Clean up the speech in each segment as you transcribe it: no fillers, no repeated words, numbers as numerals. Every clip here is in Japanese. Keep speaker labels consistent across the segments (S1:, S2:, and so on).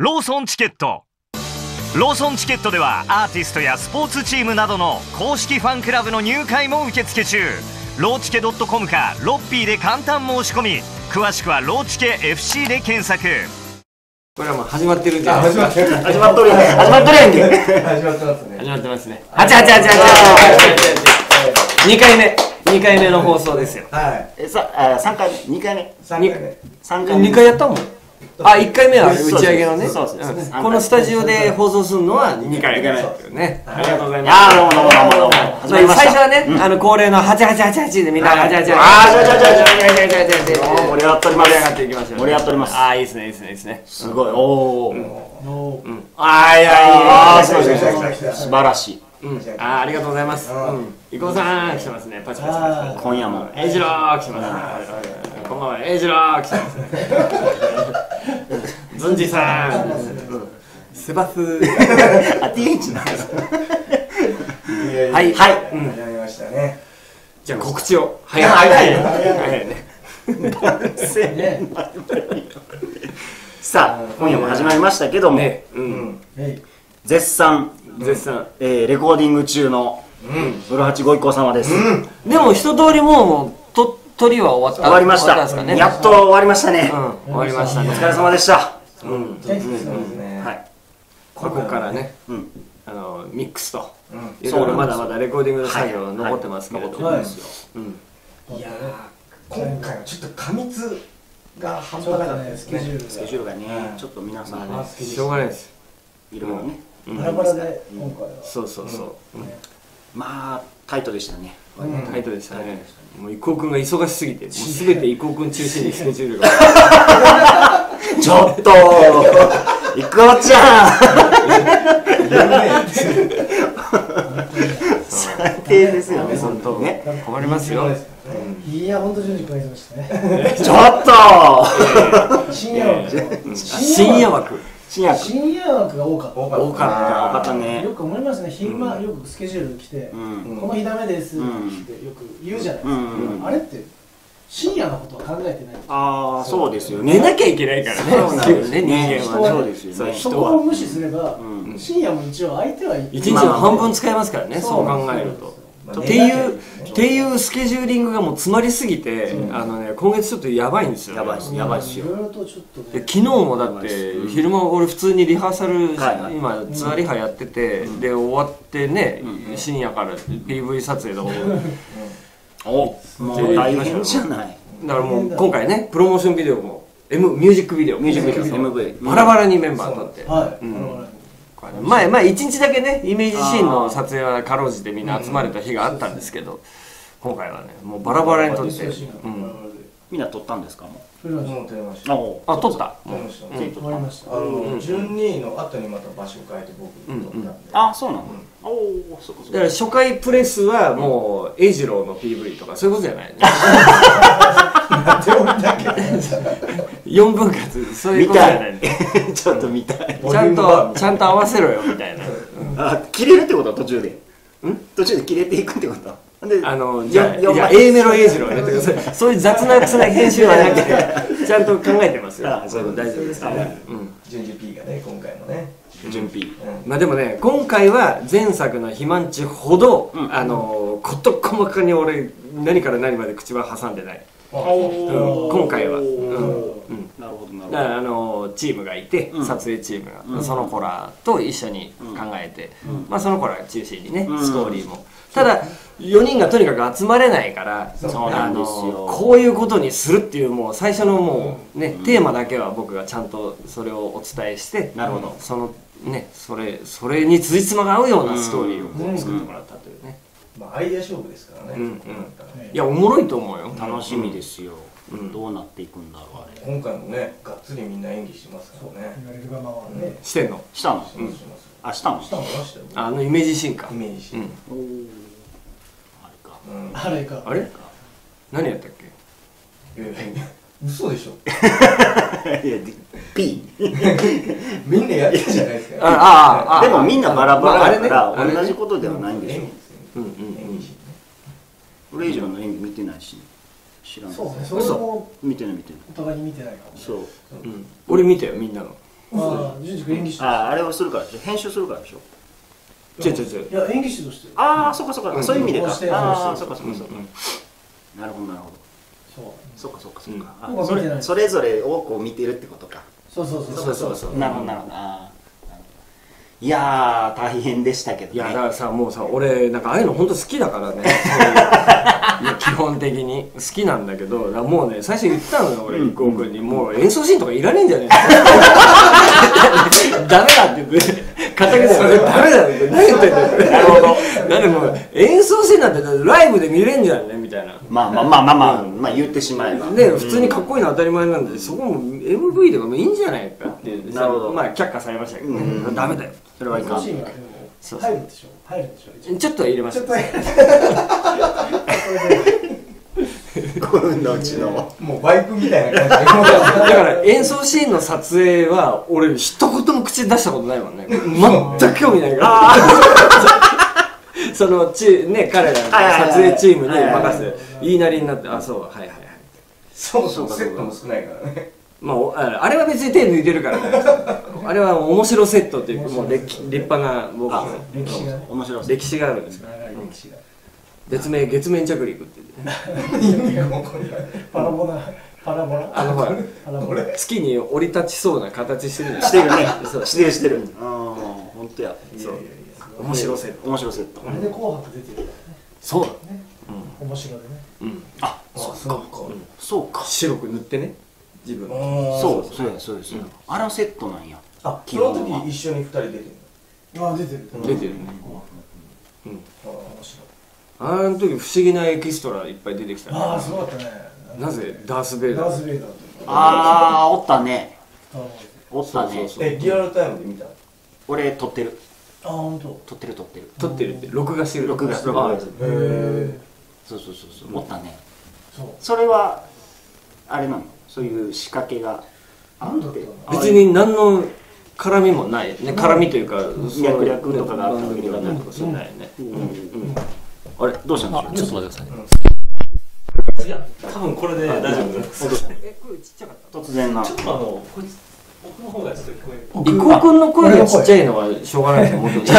S1: ローソンチケット。ローソンチケットではアーティストやスポーツチームなどの公式ファンクラブの入会も受付中。ローチケ .com かロッピーで簡単申し込み。詳しくはローチケ FC で検索。
S2: これはもう始まってるんじゃないですか。
S3: 始まっとるやんけ。始まっとるやんけ。
S4: 始まってますね。
S2: 始まってますね。2回目。2回目の放送ですよ。
S4: はい。
S3: 3回目、2回目。
S4: 3回目。
S3: 3回目。
S2: 2回やったもん。あ、1回目は打ち上げのね。
S3: そうです。
S2: このスタジオで放送するのは2回目ですよね。ありがとうございます。
S3: ああ、どうもどうもどうもどうも。
S2: 最初はね、恒例の8888でみんな8888。
S3: ああ、じゃ盛り上がっております。
S2: 盛り上がっていきましょう。
S3: 盛り上がっております。
S2: ああ、いいですね、いいですね、いいですね。
S3: すごい。おお。
S2: ああ、いやい
S3: ああ、
S2: や、
S3: 素晴らしい。
S2: ありがとうございます。伊藤さん来てますね。パチパチパチ。
S3: 今夜も。
S2: 英二郎来てますね。こんばんは、英二郎来てますね。ズンジさん。セバス。
S3: あ、TH なんですか。
S2: はい。
S4: 始まりましたね。
S2: じゃあ告知を。
S4: 早い
S2: ね。
S3: さあ、今夜も始まりましたけども、絶賛レコーディング中の古八ご一行様です。
S2: でも一通りもう鳥は終わった。
S3: 終わりました。やっと終わりましたね。
S2: 終わりましたね。
S3: お疲れ様でした。
S4: はい。
S2: ここからね、ミックスといろいろまだまだレコーディングの作業残ってますけれども、
S4: いや今回はちょっと過密が半端なかったですね。
S3: スケジュールがね、ちょっと皆さんね、
S2: しょうがないです。
S3: いろいろね、
S4: バラバラで今回は。
S2: そうそうそう。
S3: まあタイトでしたね。
S2: タイトでしたね。もう伊藤君が忙しすぎて、もうすべて伊藤君中心にスケジュールが。
S3: ちょっと伊藤ちゃん。最低ですよね、本当ね。
S2: 困りますよ。
S4: いや、本当順次書いてましたね。
S3: ちょっと。
S4: 深夜枠。
S2: 深夜枠。
S4: 深夜枠が多かった。
S3: 多かったね。
S4: よく思いますね。昼間よくスケジュール来て、この日ダメですってよく言うじゃないですか。あれって深夜のことは考えてない。
S3: ああ、そうですよね。
S2: 寝なきゃいけないからね。
S3: そうなんですね。
S2: 人間は
S3: そうですよね。
S4: そこを無視すれば深夜も一応相手は
S2: 一日の半分使えますからね。そう考えると。っていうスケジューリングがもう詰まりすぎて、今月ちょっとやばいんですよ。
S3: やばいですよ。
S2: 昨日もだって昼間俺普通にリハーサル今ツアーリハやってて、で終わってね深夜から PV 撮影とか
S3: もう大変じゃない。
S2: だからもう今回ねプロモーションビデオもミュージックビデオ MV バラバラにメンバー撮って。前1日だけねイメージシーンの撮影はかろうじてみんな集まれた日があったんですけど、今回はねもうバラバラに撮って、
S3: みんな撮ったんですか？
S4: 撮りました。
S2: あ、撮った。
S4: 撮りました。順2の後にまた場所変えて僕撮ったんで。
S3: あ、そうなの。おお、そうかそうか。
S2: だから初回プレスはもう英二郎の PV とかそういうことじゃないね。4分割そういうことじゃないね。
S3: ちょっと見たい。
S2: ちゃんと合わせろよみたいな。
S3: あ、切れるってことは途中で。途中で切れていくってこと？
S2: じゃあ A メロ英二郎ねとかそういう雑な編集はなくてちゃんと考えてますよ。大丈夫ですからね。
S4: 順次 P がね今回もね。
S3: 順 P。
S2: まあでもね今回は前作の肥満値ほど事細かに俺何から何まで口は挟んでない。今回は。
S3: なるほどなるほど。
S2: だからチームがいて撮影チームがその子らと一緒に考えて、まあその子らが中心にねストーリーも。ただ4人がとにかく集まれないからこういうことにするっていうもう最初のもうねテーマだけは僕がちゃんとそれをお伝えして、
S3: なるほど。
S2: そのねそれに辻褄が合うようなストーリーをこう作ってもらったというね。
S4: まあアイデア勝負ですからね。
S2: いやおもろいと思うよ。
S3: 楽しみですよ。どうなっていくんだろうあれ。
S4: 今回もねがっつりみんな演技してますからね。言われる側はね。
S2: してんの？
S3: したの？あ、したの？
S4: したの？
S2: イメージシーンか。
S4: イメージシーン。あれか。
S2: あれ？何やったっけ？
S4: 嘘でしょ。
S3: いや P。
S4: みんなやったじゃないですか。
S3: でもみんなバラバラだから同じことではないんでしょ。俺以上の演技見てないし知らない。
S4: そうね。それも
S3: 見てない。
S4: お互いに見てないかも。
S3: そう。
S2: 俺見たよみんなの。
S4: 純次君演技師。
S3: あれをするからでしょ、編集するからでしょ。
S4: 違う。いや、演技師として。
S3: ああ、そうか、そういう意味でか。ああ、そうか。なるほど。そうか。それぞれをこう見てるってことか。
S4: そう。
S3: なるほど。いやー、大変でしたけどね。
S2: いやだからさ、もうさ、俺なんかああいうの本当好きだからね。いや基本的に好きなんだけど、もうね最初言ったのよ俺、一光君にもう演奏シーンとかいらねえんじゃねえか。ダメだって言って、固くそれダメだって何言ってんだよ。なるほど。だってもう演奏シーンなんてライブで見れんじゃんねみたいな。
S3: まあ言ってしまえば。
S2: で普通にかっこいいの当たり前なんで、そこも MV とかもいいんじゃないかって
S3: なるほど。
S2: まあ却下されましたけど、ダメだよ。
S3: それはいかん。
S4: 入るんでしょ。
S2: ちょっと入れました。
S3: このうちの
S5: もうバイクみたいな感じで。
S2: だから演奏シーンの撮影は俺一言も口出したことないもんね。全く興味ないから。そのね、彼らの撮影チームに任せ言いなりになって、あ、そう、はい。
S5: そもそもセットも少ないからね。
S2: まあ、あれは別に手抜いてるからね。あれは面白セットっていう、もう立派な僕の
S4: 歴史がね。
S3: 面白い
S2: 歴史があるんですから。
S4: 長い歴史が。
S2: 月面着陸って言ってね。
S4: パラボラ。ほら、
S2: 月に降り立ちそうな形してるじゃん。
S3: してるね。してる。本当や。
S2: 面白セット。
S3: 面白セット。
S4: あれで紅白出てる。
S2: そうだね。
S4: 面白いね。
S3: あ、そうか。
S2: 白く塗ってね。自分。
S3: そうです。あれはセットなんや。
S5: あ、その時一緒に2人出てる
S4: あ、出てる。
S2: 出てるね。
S4: 面白い。
S2: あの時不思議なエキストラいっぱい出てきたね。
S4: ああ、すごかったね。
S2: なぜダース・ベイダー。
S3: ああ、おったね。
S2: そう
S5: リアルタイムで見た？
S3: 俺撮ってる。
S4: あ、本当。
S2: 撮ってるって録画してる。
S3: 録画。
S5: へえ。
S3: そうおったね。それはあれなの？そういう仕掛けがあって。
S2: 別に何の絡みもないね。絡みというか
S3: 脈略とかがあったわけではない
S2: とかそうないね。
S3: あれどうしたんでしょう？
S6: ちょっと待ってください。いや、多分これで大丈夫です。
S2: 声ちっちゃかった。
S3: 突然な。
S6: ちょっとこいつ僕の方がちょっと聞こえる。
S2: 伊藤君の声がちっちゃいのはしょうがないですよ。もっとちっちゃ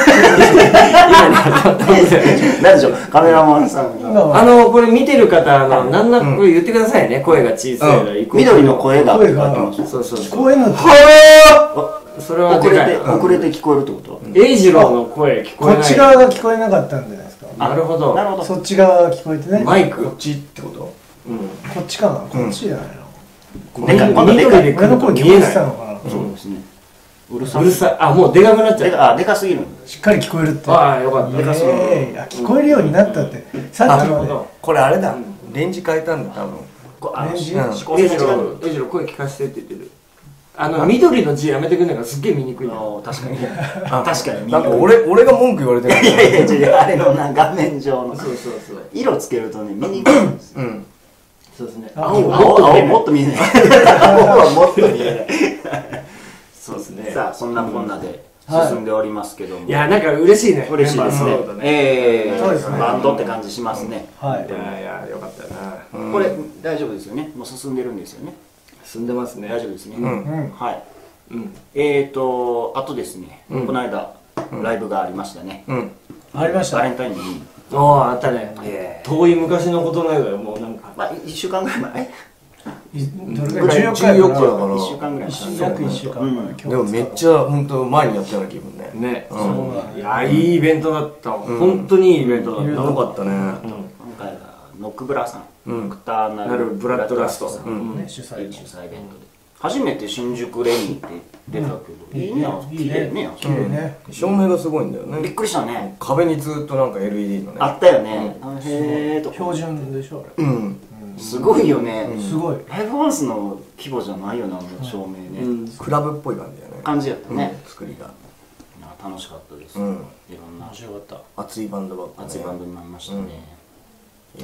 S2: い。
S3: 何でしょう？カメラマンさんが。
S2: これ見てる方なんなこれ言ってくださいね。声が小さいの。
S3: 緑の声が。
S2: そう。
S4: 聞こえなくて。
S2: それは
S3: 遅れて聞こえるってこと？
S2: 栄次郎の声聞こえない。
S4: こっち側が聞こえなかったんじゃないですか。
S2: なるほど。
S4: そっち側が聞こえてね。
S2: マイク
S5: こっちってこと？
S4: こっちかな。こっちじゃないの。
S2: 緑で来ると見えない。
S3: そうですね。うるさい。
S2: あ、もうでかくなっちゃう。
S3: でかすぎる。
S4: しっかり聞こえるって。
S2: ああ、よかった。
S3: でかすぎる。
S4: 聞こえるようになったって。さっきまで。
S5: これあれだ。レンジ変えたんだ多分。
S2: 栄次郎声聞かせてって言ってる。緑の字やめてくんないからすっげえ見にくいの。
S3: 確かに。
S5: なんか俺が文句言われてる。
S3: いやあれのな画面上の。
S2: そう。
S3: 色つけるとね見にくいんです。
S2: そうですね。
S3: 青もっと見えない。青はもっと見えない。
S2: そうですね。
S3: さあそんなこんなで進んでおりますけども。
S2: いやなんか嬉しいね。
S3: 嬉しいですね。バンドって感じしますね。
S4: はい。
S2: いやよかったな。
S3: これ大丈夫ですよね。もう進んでるんですよね。
S2: 進んでますね。
S3: 大丈夫ですね。はい。あとですね。この間ライブがありましたね。
S4: ありました。
S3: バレンタインの日に。
S2: あったね。遠い昔のことのようだよ。もうなんか。
S3: まあ1週間ぐらい前。
S4: どれぐらい14日だから
S3: 1週間ぐらい。
S4: 約1週間。
S5: でもめっちゃ本当前にやったような気分ね。
S2: ね。いやいいイベントだった。本当にいいイベントだった。
S5: よかったね。
S3: 今回はノックブラさん。ノクターナル
S2: ブラッドラスト
S3: さん
S4: 主催イベント
S3: で。初めて新宿レニーって出たけど、いいね。綺麗ね。
S4: 綺麗ね。
S5: 照明がすごいんだよね。
S3: びっくりしたね。
S5: 壁にずっとなんか LED のね。
S3: あったよね。へーと。
S4: 標準でしょあれ。
S3: すごいよね。
S4: すごい。
S3: ライブハウスの規模じゃないよな、照明ね。
S5: クラブっぽい感じだよね。
S3: 感じやったね。
S5: 作りが。
S3: 楽しかったです。いろんな
S6: 面白かった。
S5: 熱いバンドばっか。
S3: 熱いバンドになりましたね。
S5: いや。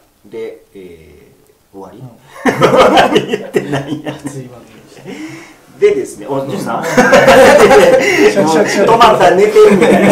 S3: で、終わり言ってないやつ。 でですね、おじさん止まった寝てるみたい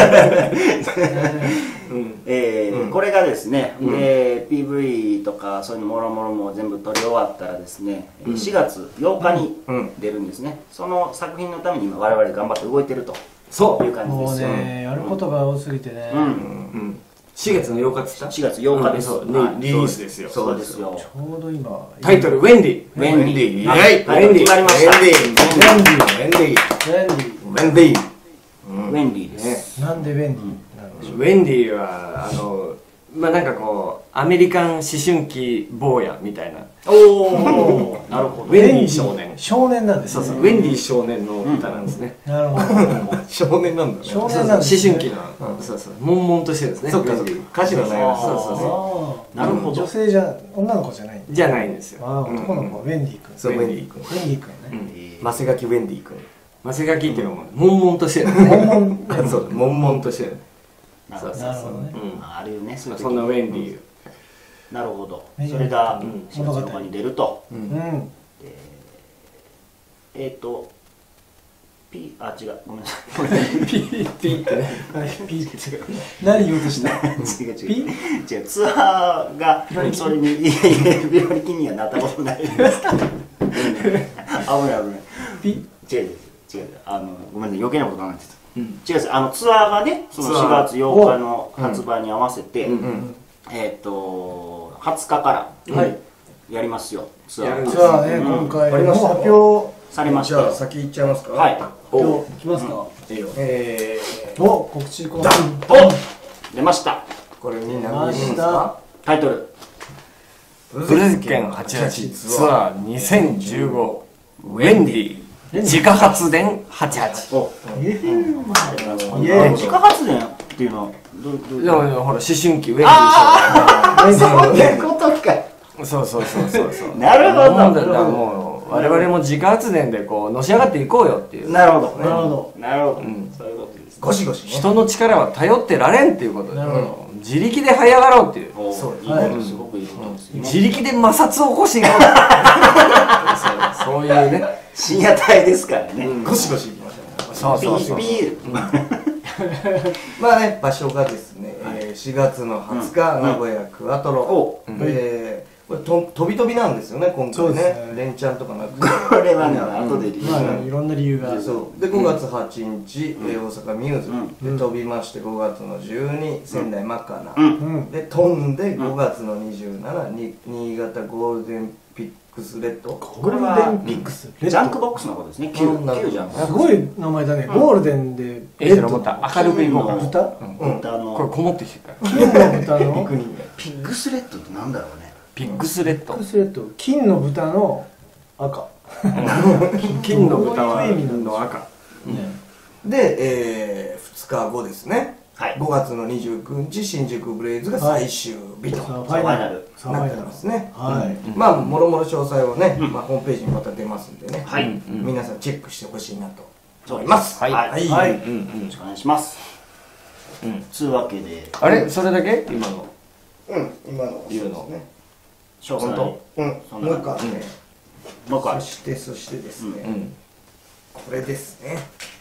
S3: なこれがですね、PV とかそういうのもろもろも全部撮り終わったらですね、4月8日に出るんですね。その作品のために今我々頑張って動いてるという感じですよ。
S4: もうね、やることが多すぎてね。
S2: 4月の8日っつった
S3: 4月8日です。
S2: リリースですよ。
S3: そうですよ。
S4: ちょうど今。
S2: タイトル、ウェンディ。
S3: ウェンディ。
S2: はい、
S3: 決まりました。
S2: ウェンディ。ウェンディ
S3: です。
S4: なんでウェンディなんでしょう。
S2: ウェンディはまあなんかこうアメリカン思春期坊やみたいな。
S3: おお、なるほど。
S2: ウェンディ少年。
S4: 少年なんですね。
S2: そうそう、ウェンディ少年の歌なんですね。
S4: なるほど。
S5: 少年なんだね。
S4: 少年なんですね。
S2: 思春期の、そうそう、悶々としてるんですね。
S5: そっかそっか。歌詞の内容。
S2: そうそうそ
S3: なるほど。
S4: 女性じゃ、女の子じゃない。
S2: じゃないんですよ。
S4: 男の子はウェンディ君。
S5: そう、ウェンディ君。
S4: ウェンディ君ね。
S5: マセガキウェンディ君。
S2: マセガキっていうのも悶々としてる。そう、悶々としてる。
S3: そうそうそう。あるよね。
S2: そんなウェンディ。
S3: なるほど。それが4月8日に出ると。P、あ、違う。ごめんなさい。
S2: P ってね。
S4: P って違う。何言おうとした？
S3: 違う。違う。ツアーがそれに病気にはなったことないです。危ない危ない。
S4: P？
S3: 違う。ごめんなさい。余計なこと考えてた。違うです。ツアーがね、その4月8日の発売に合わせて、20日からやりますよ。ツアー
S4: ね、今回もう発表
S3: されました。
S5: じゃあ先行っちゃいますか。
S3: はい。
S4: 今日来ますか？お、告知こ
S3: 出ました。
S5: これみんな見ますか？
S3: タイトル。
S2: ブレズケン88ツアー2015ウェンディ自家発電88。
S3: 自家発電っていうのは
S2: いやほら思春期ウェンディ
S3: そういうことか。
S2: そう
S3: なるほど。
S2: なんだもう我々も自家発電でこうのし上がっていこうよっていう。
S3: なるほど。
S4: なるほど。
S3: そういうことです。
S5: ゴシゴシね。
S2: 人の力は頼ってられんっていうことで
S4: なるほど。
S2: 自力で這い上がろうっていう。
S3: そういいことすごくいいことですね。
S2: 自力で摩擦を起こしていこう。そういうね。
S3: 深夜帯ですからね。
S5: ゴシゴシいきましょう。
S2: そう。
S3: ビール。
S5: まあね、場所がですね、4月の20日、名古屋クアトロ。これ飛び飛びなんですよね、今回ね。連チャンとかなくて。
S3: これはね、後で理由が。
S4: いろんな理由が。
S5: そうで5月8日、大阪ミューズで飛びまして、5月の12仙台マカナで飛んで、5月の27新潟ゴールデンピックスレッド。
S3: これはジャンクボックスのことですね。9じゃん。
S4: すごい名前だね。ゴールデンで
S2: レッドの明るくいこうか。
S4: 豚？
S2: これこもってきてるから。
S4: 金の豚の
S3: ピッグスレッドってなんだろうね。
S2: ピッグスレッド。
S4: 金の豚の赤。
S2: 金の豚の赤。
S5: で、2日後ですね。
S3: はい、
S5: 5月の29日新宿ブレイズが最終日と
S3: ファイナル
S5: なってますね。
S4: はい、
S5: まあもろもろ詳細はね、まあホームページにまた出ますんでね、
S3: はい、
S5: 皆さんチェックしてほしいなと思います。
S3: はい、
S5: はい、
S3: よろしくお願いします。つうわけで、
S2: あれそれだけ今の？
S5: 今の
S2: 言うのね。
S3: 詳細。
S5: もう一個あって、そしてですね、これですね。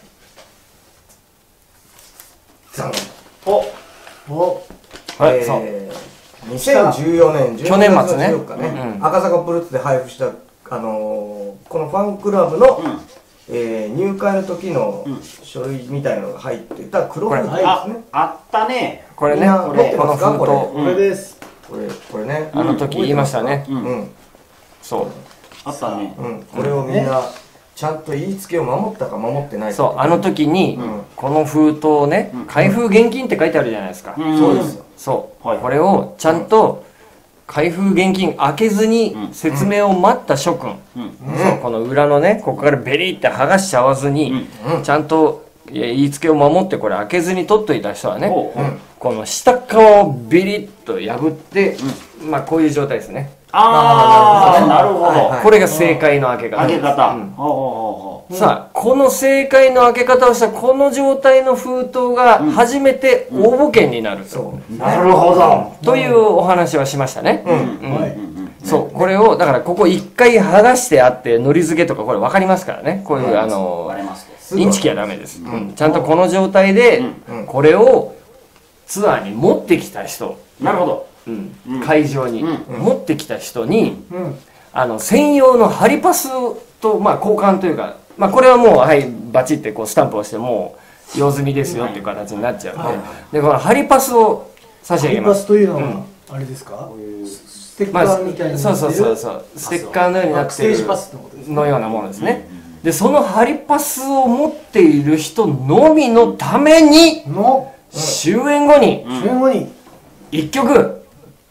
S2: はい、そう。
S5: 2014年
S2: 去年末ね、
S5: 赤坂プルーツで配布したこのファンクラブの入会の時の書類みたいなのが入ってた黒封筒ですね。
S3: あったね。
S2: これね、
S5: 持ってますかこれ？
S4: これです。
S5: これね。
S2: あの時言いましたね。そう。
S3: あったね。
S5: これをみんなちゃんと言いつけを守ったか守ってないか。
S2: そう、あの時にこの封筒をね、開封現金って書いてあるじゃないですか。
S5: そうですよ。
S2: そう、これをちゃんと開封現金開けずに説明を待った諸君、そうこの裏のね、ここからベリって剥がしちゃわずに、ちゃんと言いつけを守ってこれ開けずに取っといた人はね、この下側をビリッと破って、まあこういう状態ですね。
S3: ああ、なるほど。
S2: これが正解の開け方。
S3: 開け方。
S2: さあ、この正解の開け方をしたこの状態の封筒が初めて応募券になる。
S3: なるほど。
S2: というお話はしましたね。 そう、これをだからここ一回剥がしてあってのり付けとかこれ分かりますからね、こういうインチキはダメです、ちゃんとこの状態でこれをツアーに持ってきた人、
S3: なるほど、
S2: 会場に持ってきた人に専用のハリパスとまあ交換というか、まあこれはもうはいバチってこうスタンプをしてもう用済みですよっていう形になっちゃうんで、このハリパスを差し上げます。
S4: ハリパスというのはあれですか、ステッカーみたいになってる、
S2: そうステッカーのようになって
S4: ステージパス
S2: のようなものですね。でそのハリパスを持っている人のみのために終演後に1曲、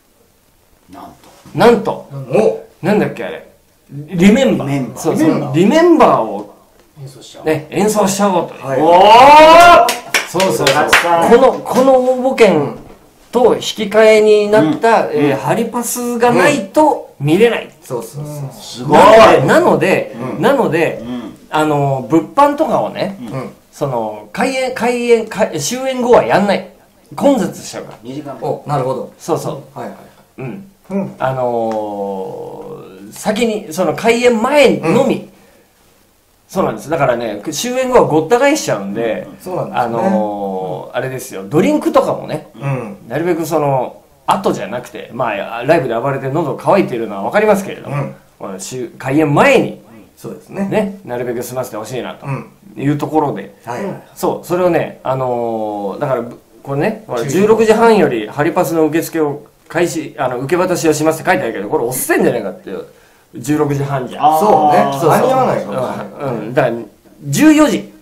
S2: なんとなんだっけあれ、リメンバー、そうリメンバーを演奏しちゃおうと。この応募券と引き換えになったハリパスがないと見れない。
S3: す
S2: ごい。なので物販とかをね、その終演後はやんない、混雑しちゃうから。
S3: 2時間
S5: お、なるほど。
S2: そうそう、
S5: はいはい。
S2: 先にその開演前のみ、そうなんです。だからね、終演後はごった返しちゃうんで、あれですよ、ドリンクとかもね、なるべくその後じゃなくて、まあライブで暴れて喉乾いているのは分かりますけれども、開演前に
S5: そうですね、
S2: なるべく済ませてほしいなというところで、そうそれをね、だからこれね、16時半よりハリパスの受付を受け渡しをしますって書いてあるけど、これ押せんじゃないかっていう、16時半じゃ。
S5: そうね、間に合わないかもしれない。
S2: だから14時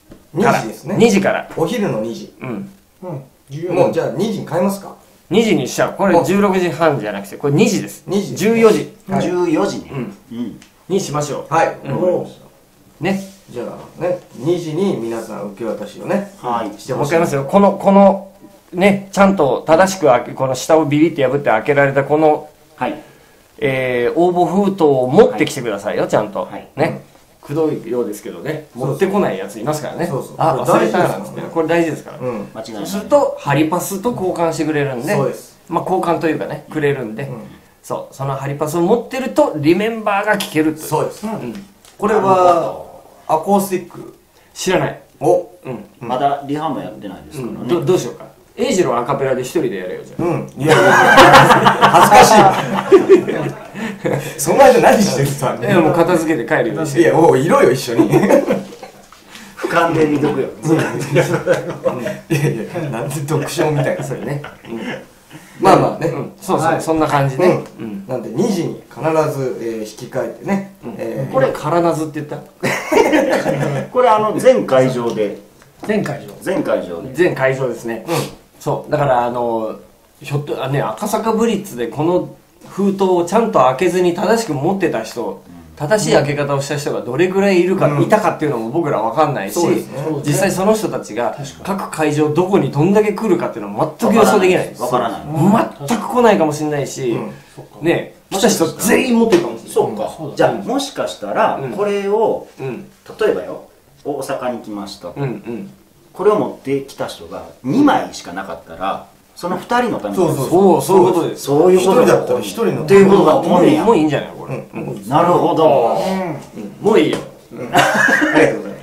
S5: 2時ですね、
S2: 2時から
S5: お昼の2時。
S2: も
S5: うじゃあ2時に変えますか。
S2: 2時にしちゃう。これ16時半じゃなくてこれ2時です。14時
S3: 14時ね
S2: にしましょう。
S5: はい、
S2: ね。
S5: じゃあね、2時に皆さん受け渡しをね
S2: してほしい。わかりますよ。このね、ちゃんと正しくこの下をビビって破って開けられたこの応募封筒を持ってきてくださいよ、ちゃんとね。くどいようですけどね、持ってこないやついますからね。あ、忘れたなんつって、これ大事ですから。そうするとハリパスと交換してくれるんで、まあ交換というかね、くれるんで、そうそのハリパスを持ってるとリメンバーが聴けるという。
S5: そうです。これはアコースティック
S2: 知らない。
S3: まだリハもやってないですからね。
S2: どうしようか。エイジのアカペラで一人でやれよ、じゃあ。
S5: いやいや恥ずかしい。その間何してるさ。
S2: もう片付けて帰るようにして。
S5: いや、もういろよ一緒に。
S3: 俯瞰で見とくよ。
S5: いやなんで読書みたいな。
S2: それね。
S5: まあまあね、
S2: そうそう、そんな感じで。
S5: なんで2時に必ず引き換えてね。
S2: これカラナズって言った？
S3: これ全会場で。
S4: 全会場
S2: ですね。そうだからひょっとね、赤坂ブリッツでこの封筒をちゃんと開けずに正しく持ってた人、正しい開け方をした人がどれぐらいいたかっていうのも僕ら分かんないし、実際その人たちが各会場どこにどんだけ来るかっていうのは全く予想できないです。
S3: 分からない。
S2: 全く来ないかもしれないし、ね、来た人全員持ってるかもしれない。
S3: そうか。じゃあもしかしたらこれを例えばよ、大阪に来ました、これを持ってきた人が2枚しかなかったら、その2人のために、
S2: そういうことです。
S3: そういうこと
S5: だったら1人の
S3: っていうことがもうい
S2: いんじゃないこれ。
S3: なるほど、
S2: もういいよ。
S3: ありがとうございます。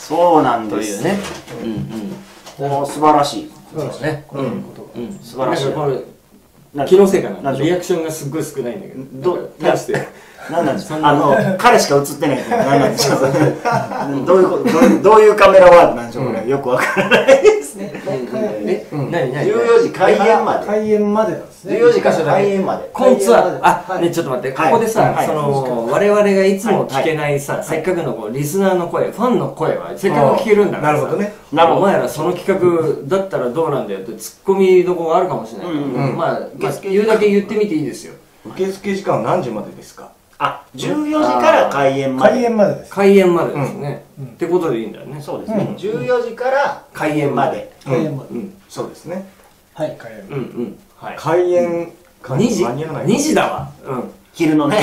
S3: そうなんです
S2: ね。
S3: もう素晴らしい。
S2: そうですね。
S3: 素晴らしい。
S2: 気のせいかな。リアクションがすっごい少ないんだけど。どうして？
S3: 何なんですか。彼しか映ってないけど何なんでしょう。どういうこと、どういうカメラワークなんでしょう。これよくわからないですね。14時開演まで。
S4: 開演までなんですね。
S3: 14時から開演まで。
S2: コンツアー。ね、ちょっと待って、ここでさ、我々がいつも聞けないさ、せっかくのリスナーの声、ファンの声はせっかく聞けるんだからさ。お前らその企画だったらどうなんだよってツッコミどころがあるかもしれない。まあ言うだけ言ってみていいですよ。
S5: 受付時間は何時までですか。
S3: 14時から開演まで。
S4: 開演までです。
S2: 開演までですね。ってことでいいんだよね。
S3: そうですね。14時から開演まで。
S4: 開演まで。
S5: そうですね。
S4: はい、開演。
S5: 開演
S2: 2時だわ。
S3: 昼のね。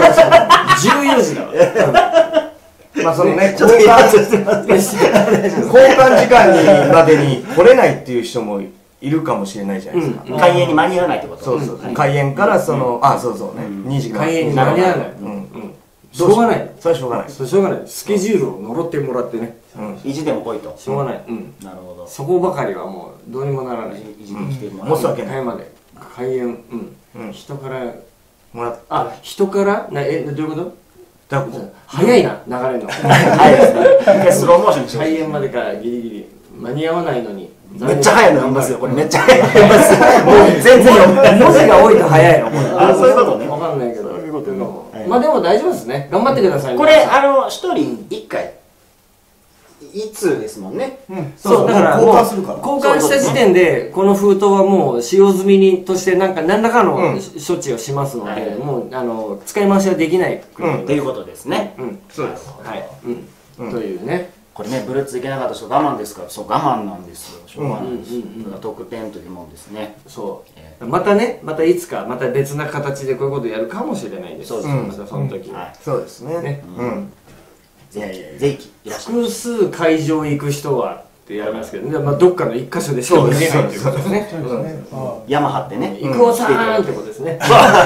S2: 14時だわ。
S5: まあそのね、交換時間にまでに来れないっていう人もいいるかもしれないじゃないですか。
S3: 開演に間に合わないってこと。
S5: そうそう。開演からその、あ、そうそうね。2時間。
S2: 開演に間に合わない。しょうがない。
S5: それはしょうがない。
S2: しょうがない。スケジュールを呪ってもらってね。
S3: 意地でも来いと。
S2: しょうがない。
S3: なるほど。
S2: そこばかりはもうどうにもならない。
S3: 意地で来てもら
S5: 持つわけない。
S2: 開演まで。開演、人から
S5: もらっ
S2: あ、人からどういうこと
S5: た。
S2: 早いな、流れるの。
S3: 早いですね。スローモーションにしよう。
S2: 開演までからギリギリ間に合わないのに。
S3: めっちゃ早いの読みますよ、これ。めっちゃ早いの読みますよ。もう全然読みたい。
S2: 文字が多いと早いの、これ。
S3: あ、そういうことね。
S2: わかんないけど。
S3: そういうことね。
S2: まあでも大丈夫ですね。頑張ってください。
S3: これ、一人一回。いつですもんね。
S2: そう、だから
S5: 交換するから。
S2: 交換した時点で、この封筒はもう使用済みにとして何らかの処置をしますので、もう、使い回しはできない。
S3: っていうことですね。
S5: そうです。
S2: はい。というね。
S3: これね、ブルーツいけなかった人我慢ですから、そう、我慢なんですよ。しょうがないです。得点というもんですね。
S2: そう。またいつか、また別な形でこういうことやるかもしれないです。そうです。またその時。
S5: そうですね。
S3: ぜひ、
S2: 複数会場行く人はってやりますけど、まあどっかの一箇所でしか見れないということですね。
S3: 山張ってね。
S2: 郁夫さんってことですね。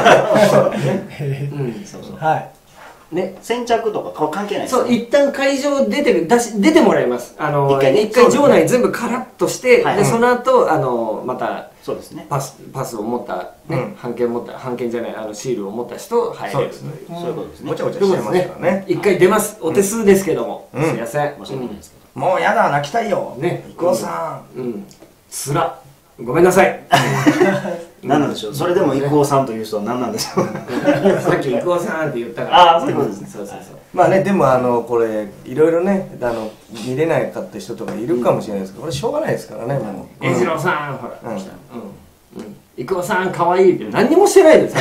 S4: はい。
S2: ね、
S3: 先着とか関係ないです
S2: そう、一旦会場出てもらいます。一回場内全部カラッとして、で、その後、また、
S3: そうですね。
S2: パスを持った、半券じゃない、シールを持った人入れるという。
S3: そういうことですね。
S5: ごちゃごちゃしてますからね。
S2: 一回出ます。お手数ですけども。すいません。
S5: もうやだ、泣きたいよ。
S2: ね。
S5: 郁夫さん。
S2: つら。ごめんなさい。
S3: 何なんでしょう。それでも郁夫さんという人は何なんでしょう。
S2: さっき郁夫さんって言ったから。
S3: ああ、そういうことですね。
S2: そうそうそう。
S5: まあね、でもこれいろいろね、見れなかった人とかいるかもしれないですけど、これしょうがないですからね、もう。
S2: 栄次郎さん、ほら。郁夫さん可愛いって何にもしてないです。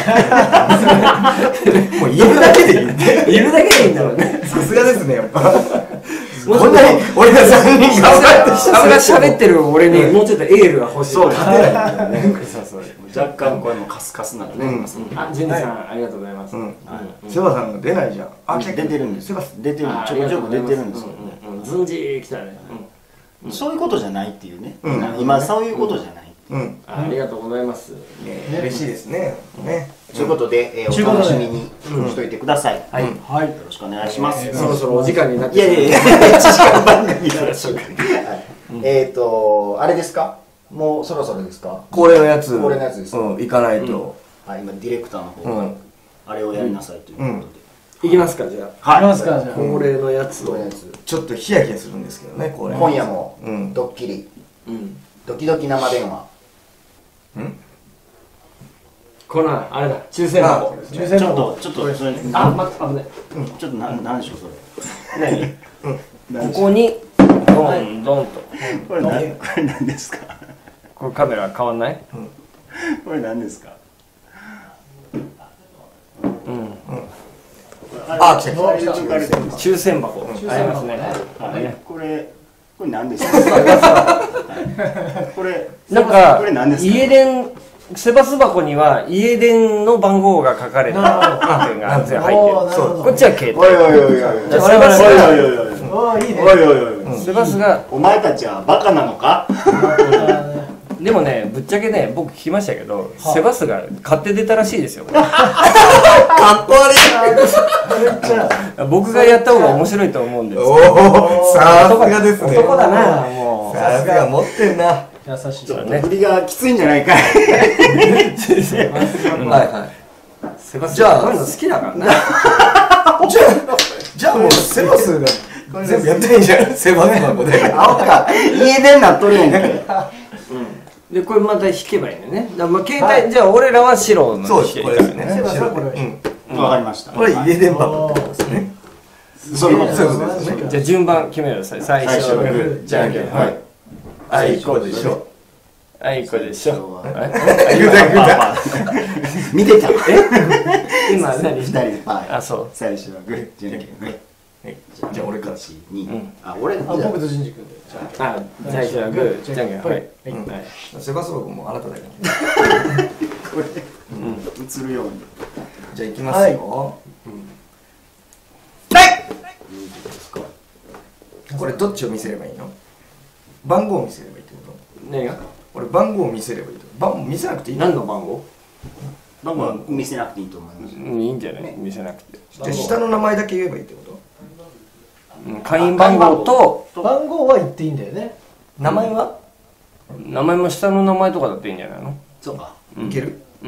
S5: もういるだけでいいんで。
S2: いるだけでいいんだろうね。
S5: さすがですね、やっぱ。こんなに俺が3人頑張って
S2: さすが喋ってる俺にもうちょっとエールが欲しい。そう
S3: ですね。若干これもカスカスなのね。
S2: あ、ジュニさんありがとうございます。
S5: セバさんが出ないじゃん。
S3: あ、出てるんです。出てる。ちょこちょこ出てるんですよ。
S2: ズンジー来たね。
S3: そういうことじゃないっていうね。今そういうことじゃない。
S2: ありがとうございます。
S5: 嬉しいですね。
S3: ということで、お楽しみにしといてください。はい。よろしくお願いします。
S2: そろそろお時間になって。
S3: いやいやいや、1時間番組なんでしょうか。あれですか？もうそろそろですか？
S5: 恒例のやつ。
S3: 恒例のやつです。
S5: 行かないと。
S3: 今ディレクターの方があれをやりなさいということで。
S2: いきますか、じゃあ。
S4: いきますか、じゃあ。
S2: 恒例のやつを。
S5: ちょっとヒヤヒヤするんですけどね、これ。
S3: 今夜もドッキリ。ドキドキ生電話。
S2: このあれだ、抽選箱。
S3: ちょっとそれ。
S2: あ、待って、危ない。
S3: ちょっとなんでしょうそれ。
S2: ここにドンドンと。
S3: これ何ですか？
S2: これカメラ変わんない？
S3: これ何ですか？
S5: あ、来た。
S2: 抽選箱。ありますね。
S3: これ何ですか？これ
S2: なんか家電セバス箱には家電の番号が書かれたペンが入ってる。こっちは携帯。
S3: おいおいおいおい。
S2: セバスが
S4: おいいね。
S3: おいおいおい。
S2: セバスが
S3: お前たちはバカなのか？
S2: でもね、ぶっちゃけね、僕聞きましたけど、セバスが買って出たらしいですよ。
S5: かっこ悪い。
S2: 僕がやった方が面白いと思うんです。
S5: おお、さすがですね。
S2: 男だな、もう。
S5: さすが持ってんな。
S4: 優しい。
S3: ちょっと振りがきついんじゃないかい。
S5: はいはい。
S2: セバスじゃあこういうの好きだからね。
S5: じゃあもうセバスが全部やっていいんじゃん。セバス箱で。
S3: 青か家電なっとるやんけ。
S2: でこれまた弾けばいいんだよね。まあ携帯じゃあ俺らは白の
S5: そうです。これですね。
S3: わかりました。
S5: これ家電箱ってことですね。
S3: そういうことです
S2: ね。じゃあ順番決める。最初はグーじゃんけんはい。あいこでしょ。あいこでしょ。
S3: 見てた。
S2: 今何？
S3: 2人で
S2: あそう。
S3: 最初はグーじゃんけんはい。
S5: じゃあ俺から
S3: 2。あ俺
S4: 僕とジンジ君で。
S2: あ最初はグーじゃんけんはい。
S5: セバス箱もあなただけ。
S3: これ映るように。
S5: じゃあ行きますよ。これどっちを見せればいいの？番号を見せればいいってこと？
S2: 何が？
S5: 俺番号見せればいいと。番号見せなくていい。
S1: 何の番号？
S3: 番号は見せなくていいと思います。
S1: いいんじゃない？見せなくて。
S5: じゃあ下の名前だけ言えばいいってこと？
S1: 会員番号と
S4: 番号は言っていいんだよね。
S5: 名前は？
S1: 名前も下の名前とかだっていいんじゃないの？
S3: そうか。
S5: いける？
S1: うん。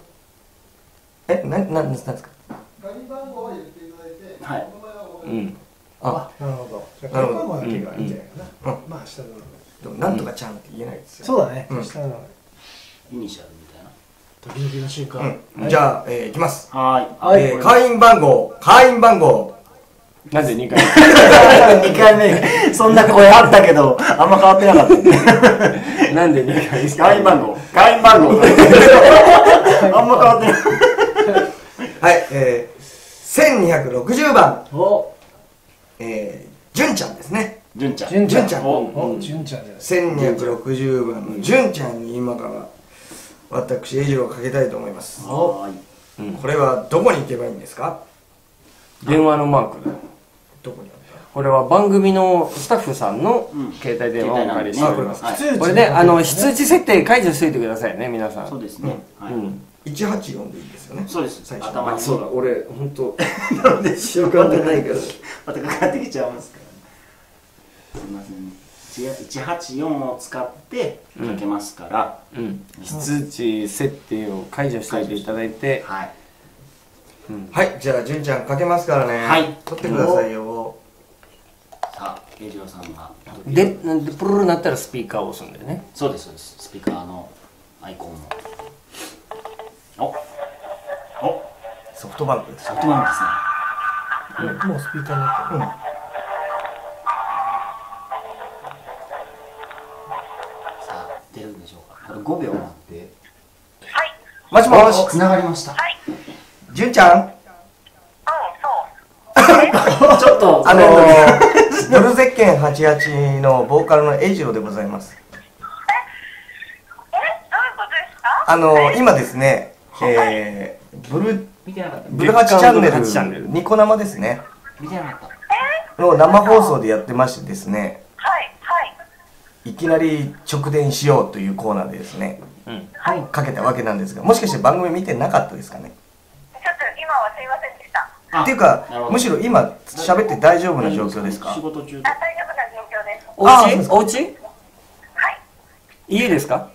S5: なんですか？
S4: 会員番号は言っていただいて、
S3: はい。
S1: うん。
S4: あ、なるほど。じゃあ会員番号だけがいいんじゃないかな。まあ下の名前。
S5: でもなんとかちゃんって言えないですよ。
S4: そうだね。下の名前。
S3: イニシャルみたいな。
S4: 時々の瞬間。
S5: じゃあいきます。
S3: はい。
S5: 会員番号。
S1: なんで2回
S3: 2回目、そんな声あったけど、あんま変わってなかった。
S1: なんで2回ですか？
S3: 会員番号。あんま変わってない。
S5: はい、1260番。
S4: お、
S5: 純ちゃんですね。
S3: 純ちゃん。
S5: 純ちゃん。
S4: お、純ちゃんじゃない。
S5: 1260番の純ちゃんに今から私エジロをかけたいと思います。
S3: はい。
S5: これはどこに行けばいいんですか？
S1: 電話のマークだ。
S5: どこにある？
S1: これは番組のスタッフさんの携帯電話をお借りしております。
S3: はい
S1: これで非通知設定解除しといてくださいね、皆さん。
S3: そうですね。はい。
S5: 184でいいですよね。
S3: そうです。
S5: 最初
S3: 頭に。
S1: そうだ、俺本当
S3: なんで
S5: 習慣がないから。
S3: またかかってきちゃいますから。すみませんね。184を使ってかけますから。
S1: 非通知設定を解除しておいていただいて、
S3: はい。
S5: はい、じゃあ純ちゃんかけますからね。
S3: はい
S5: 取ってくださいよ。
S3: さあ、エイジロさんが。
S1: でプルルなったらスピーカーを押すんだよね。
S3: そうです、そうです。スピーカーのアイコンを。
S5: ソフトバンクです。
S3: ソフトバンクですね。
S4: もうスピーカーになってる。
S3: さあ、出るんでしょうか。これ5秒待って。
S5: もしもし、
S3: つながりました。
S5: 純ちゃん。
S3: ちょっと、
S5: ブルゼッケン88のボーカルのエイジロでございます。
S7: どういうことですか？
S5: 今ですね、ブル
S3: 見てなかった。
S5: 8チャンネ
S1: 8チャンネル
S5: ル、ニコ生ですね、
S3: 見てなかった。
S5: の生放送でやってましてですね、
S7: はいはい
S5: いきなり直電しようというコーナーでですね、
S7: はい。
S5: かけたわけなんですが、もしかして番組見てなかったですかね。
S7: ちょっと今はすいませんでした。
S5: っていうか
S3: なるほど
S5: むしろ今喋って大丈夫な状況ですか？
S3: 仕事中で。
S7: 大丈夫な状況です。
S1: お
S5: あそうですか
S1: 家お家
S7: はい
S1: 家ですか？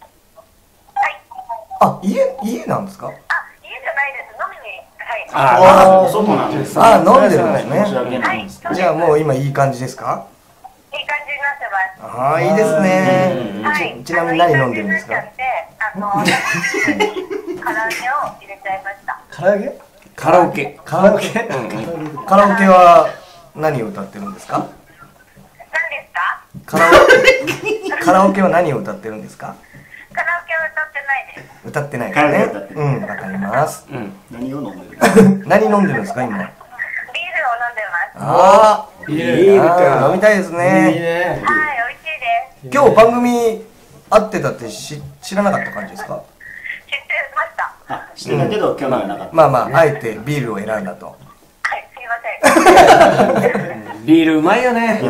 S7: はい。
S5: 家なんですか？
S7: 家じゃないです。飲みにはい。
S5: あ
S3: そうなんです。
S5: 飲んでるんです
S3: 申し訳
S5: ね。
S3: ないです。
S5: じゃあもう今いい感じですか？
S7: いい感じになってます。
S5: ああいいですね。
S7: はい。
S5: ちなみに何飲んでるんですか？
S7: いい感じになっちゃって唐揚げを入れちゃいました。
S4: 唐揚げ？
S1: カラオケ。
S5: カラオケは何を歌ってるんですか？
S7: 何ですか？
S5: カラオケは何を歌ってるんですか？
S7: カラオケは歌ってないです。
S5: 歌ってないです
S3: カラオケは歌って
S5: ね。
S3: ない
S5: わかります。
S3: 何を飲んでる？
S5: 何飲んでるんですか今？
S7: ビールを飲んでます。
S5: ああ
S4: ビールか。
S5: 飲みたいです
S4: いい
S5: ね。
S4: ね。
S7: はい、美味しいです。
S5: 今日番組会ってたって知らなかった感じですか？
S7: 知ってました。
S3: あ、してたけど興味がなかった。
S5: まあまああえてビールを選んだと。
S7: はい、すいません。
S1: ビールうまいよね。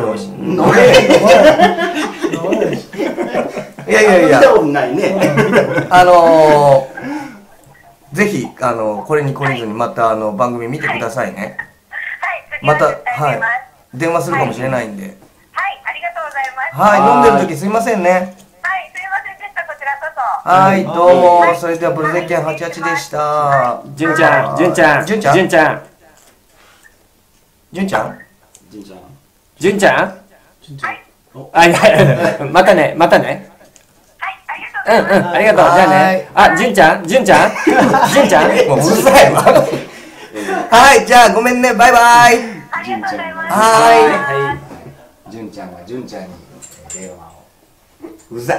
S5: いや
S3: 見たことないね。
S5: ぜひこれに懲りずにまた番組見てくださいね。
S7: はい、次
S5: また
S7: は絶対見ます。
S5: 電話するかもしれないんで。
S7: はい、ありがとうございます。
S5: はい飲んでる時すいませんね。
S7: はい、すいませんでした。こちらこそ。
S5: はいどうもそれではブルゼッケン88でした。
S1: 純ちゃん、純ちゃん、
S5: 純ちゃん
S1: 純ちゃん、
S5: 純ちゃん
S3: じいちゃん。
S1: 純ちゃん。あ、いや、またね、またね。
S7: はい、ありがとうございます。
S1: ありがとう。じゃあね。あ、純ちゃん、純ちゃん、純ちゃん。
S5: もううるさいわ。はいじゃあごめんねバイバイ。
S7: ありがとうございます。
S5: は
S3: 純ちゃんが純ちゃんに電話を。
S5: うざい。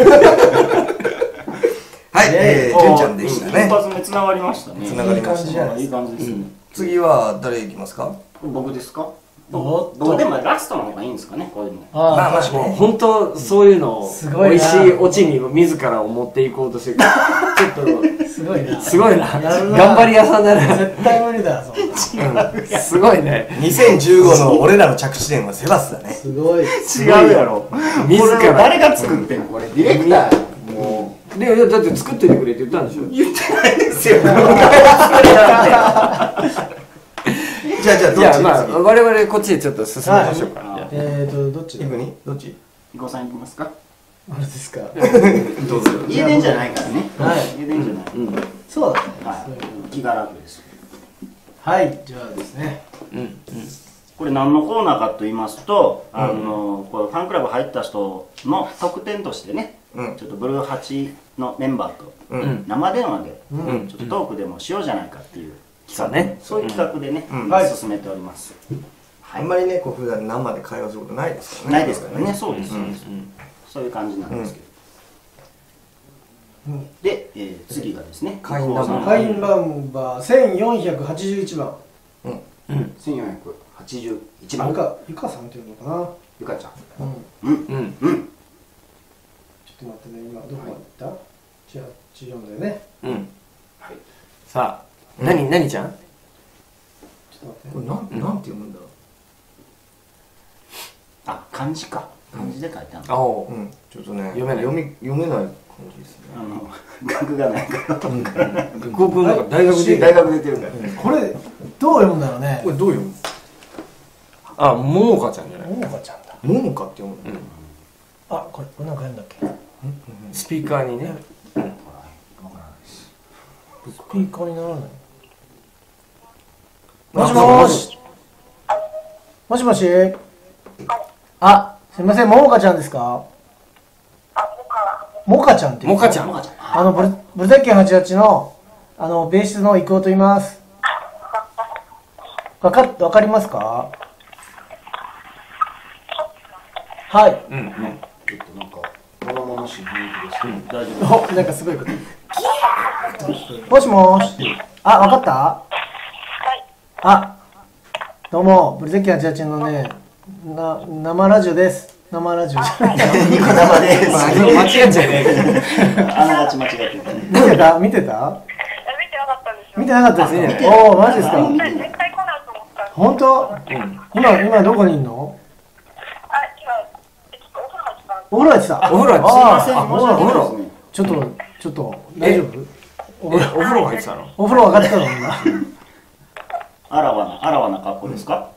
S5: はい純ちゃんでしたね
S3: 一。発目つながりましたね。
S5: つながりました
S3: いい感じですね。
S5: 次は誰いきますか？
S3: 僕ですか？
S4: おっと
S3: 僕でもラストの方がいいんですかね、こういうの。
S5: まあまあ
S4: 確かに。
S1: 本当そういうのを
S4: すごいな
S1: 美味しいオチに自らを持っていこうとしてる。ちょっと
S4: すごいな。
S1: すごいな。
S4: やるな
S1: 頑張り屋さんだな。
S4: 絶対無理だ、そんな。
S2: すごいね。
S5: 2015の俺らの着地点はセバスだね。
S4: すごい。
S2: 違うやろ。自ら誰が作ってんのこれ。ディレクター。もう。でだって作っててくれって言ったんでしょ。言ってないですよ。
S5: じゃあどっち？
S2: じゃあまあ我々こっちでちょっと進めましょうか。
S4: どっち？
S5: イブにどっち？
S3: 伊藤さん行きますか。
S4: あれですか。
S5: どうぞ。
S3: 家電じゃないからね。
S4: はい。
S3: 家電じゃない。
S4: そうだね。
S3: 気が楽です。
S4: はいじゃあですね。
S3: これ何のコーナーかと言いますと、これファンクラブ入った人の特典としてね、ちょっとブルー8のメンバーと生電話でちょっとトークでもしようじゃないかっていう企画、そういう企画でね、進めております。
S5: あんまりねこう普段生で会話することないですからね。
S3: ないですからね。そうです。そういう感じなんですけど。で、次がですね、
S4: 会員ナンバー1481番。
S3: 1481番。
S4: ゆかさんっていうのかな。
S3: ゆかちゃん。
S4: ちょっと待ってね、今どこまで行った？184だよね。
S2: さあ、何ちゃん？
S4: ちょっと待って。
S5: これなんて読むんだろう。
S3: あ、漢字か。漢字で書いてある。
S2: あお。
S5: ちょっとね
S2: 読めない
S5: 感じですね。
S3: 学がないから。
S2: 高校なんか大学出てるから。
S4: これどう読むんだろうね。
S5: これどう読む？
S2: あ、ももかちゃんじゃない？
S4: ももかちゃんだ。
S5: ももかって読むの？
S4: あ、これなんか読んだっけ？
S2: スピーカーにね。
S4: スピーカーにならない。
S2: もし
S4: もし。もしもし。あ、すみません、ももかちゃんですか？もかちゃんっていう。
S2: もかちゃん。
S4: ブルゼッケン88のベースの伊藤と言います。わかりますか？はい。
S3: ちょっとなんか物々しい雰囲気ですけど、大丈夫？
S4: なんかすごいこと。もしもし。あ、わかった？あ、どうも、ブルゼッケン88のね、生ラジオです。生ラジオじゃない。
S3: ニコ生です。
S2: 間違っちゃうね。
S3: あながち間違ってる。
S4: 見てた？
S7: 見てなかったんですよ。
S4: 見てなかったですか？おお、マジですか？
S7: 絶対来ないと思った。
S4: 本当？今どこにいんの？
S7: 今お風呂入ってた。
S4: お風呂入ってた。
S2: お風呂入ってた。
S3: お風呂。
S4: ちょっと大丈夫？
S2: お風呂入ってたの？
S4: お風呂上がってたのみんな。
S3: あらわな格好ですか？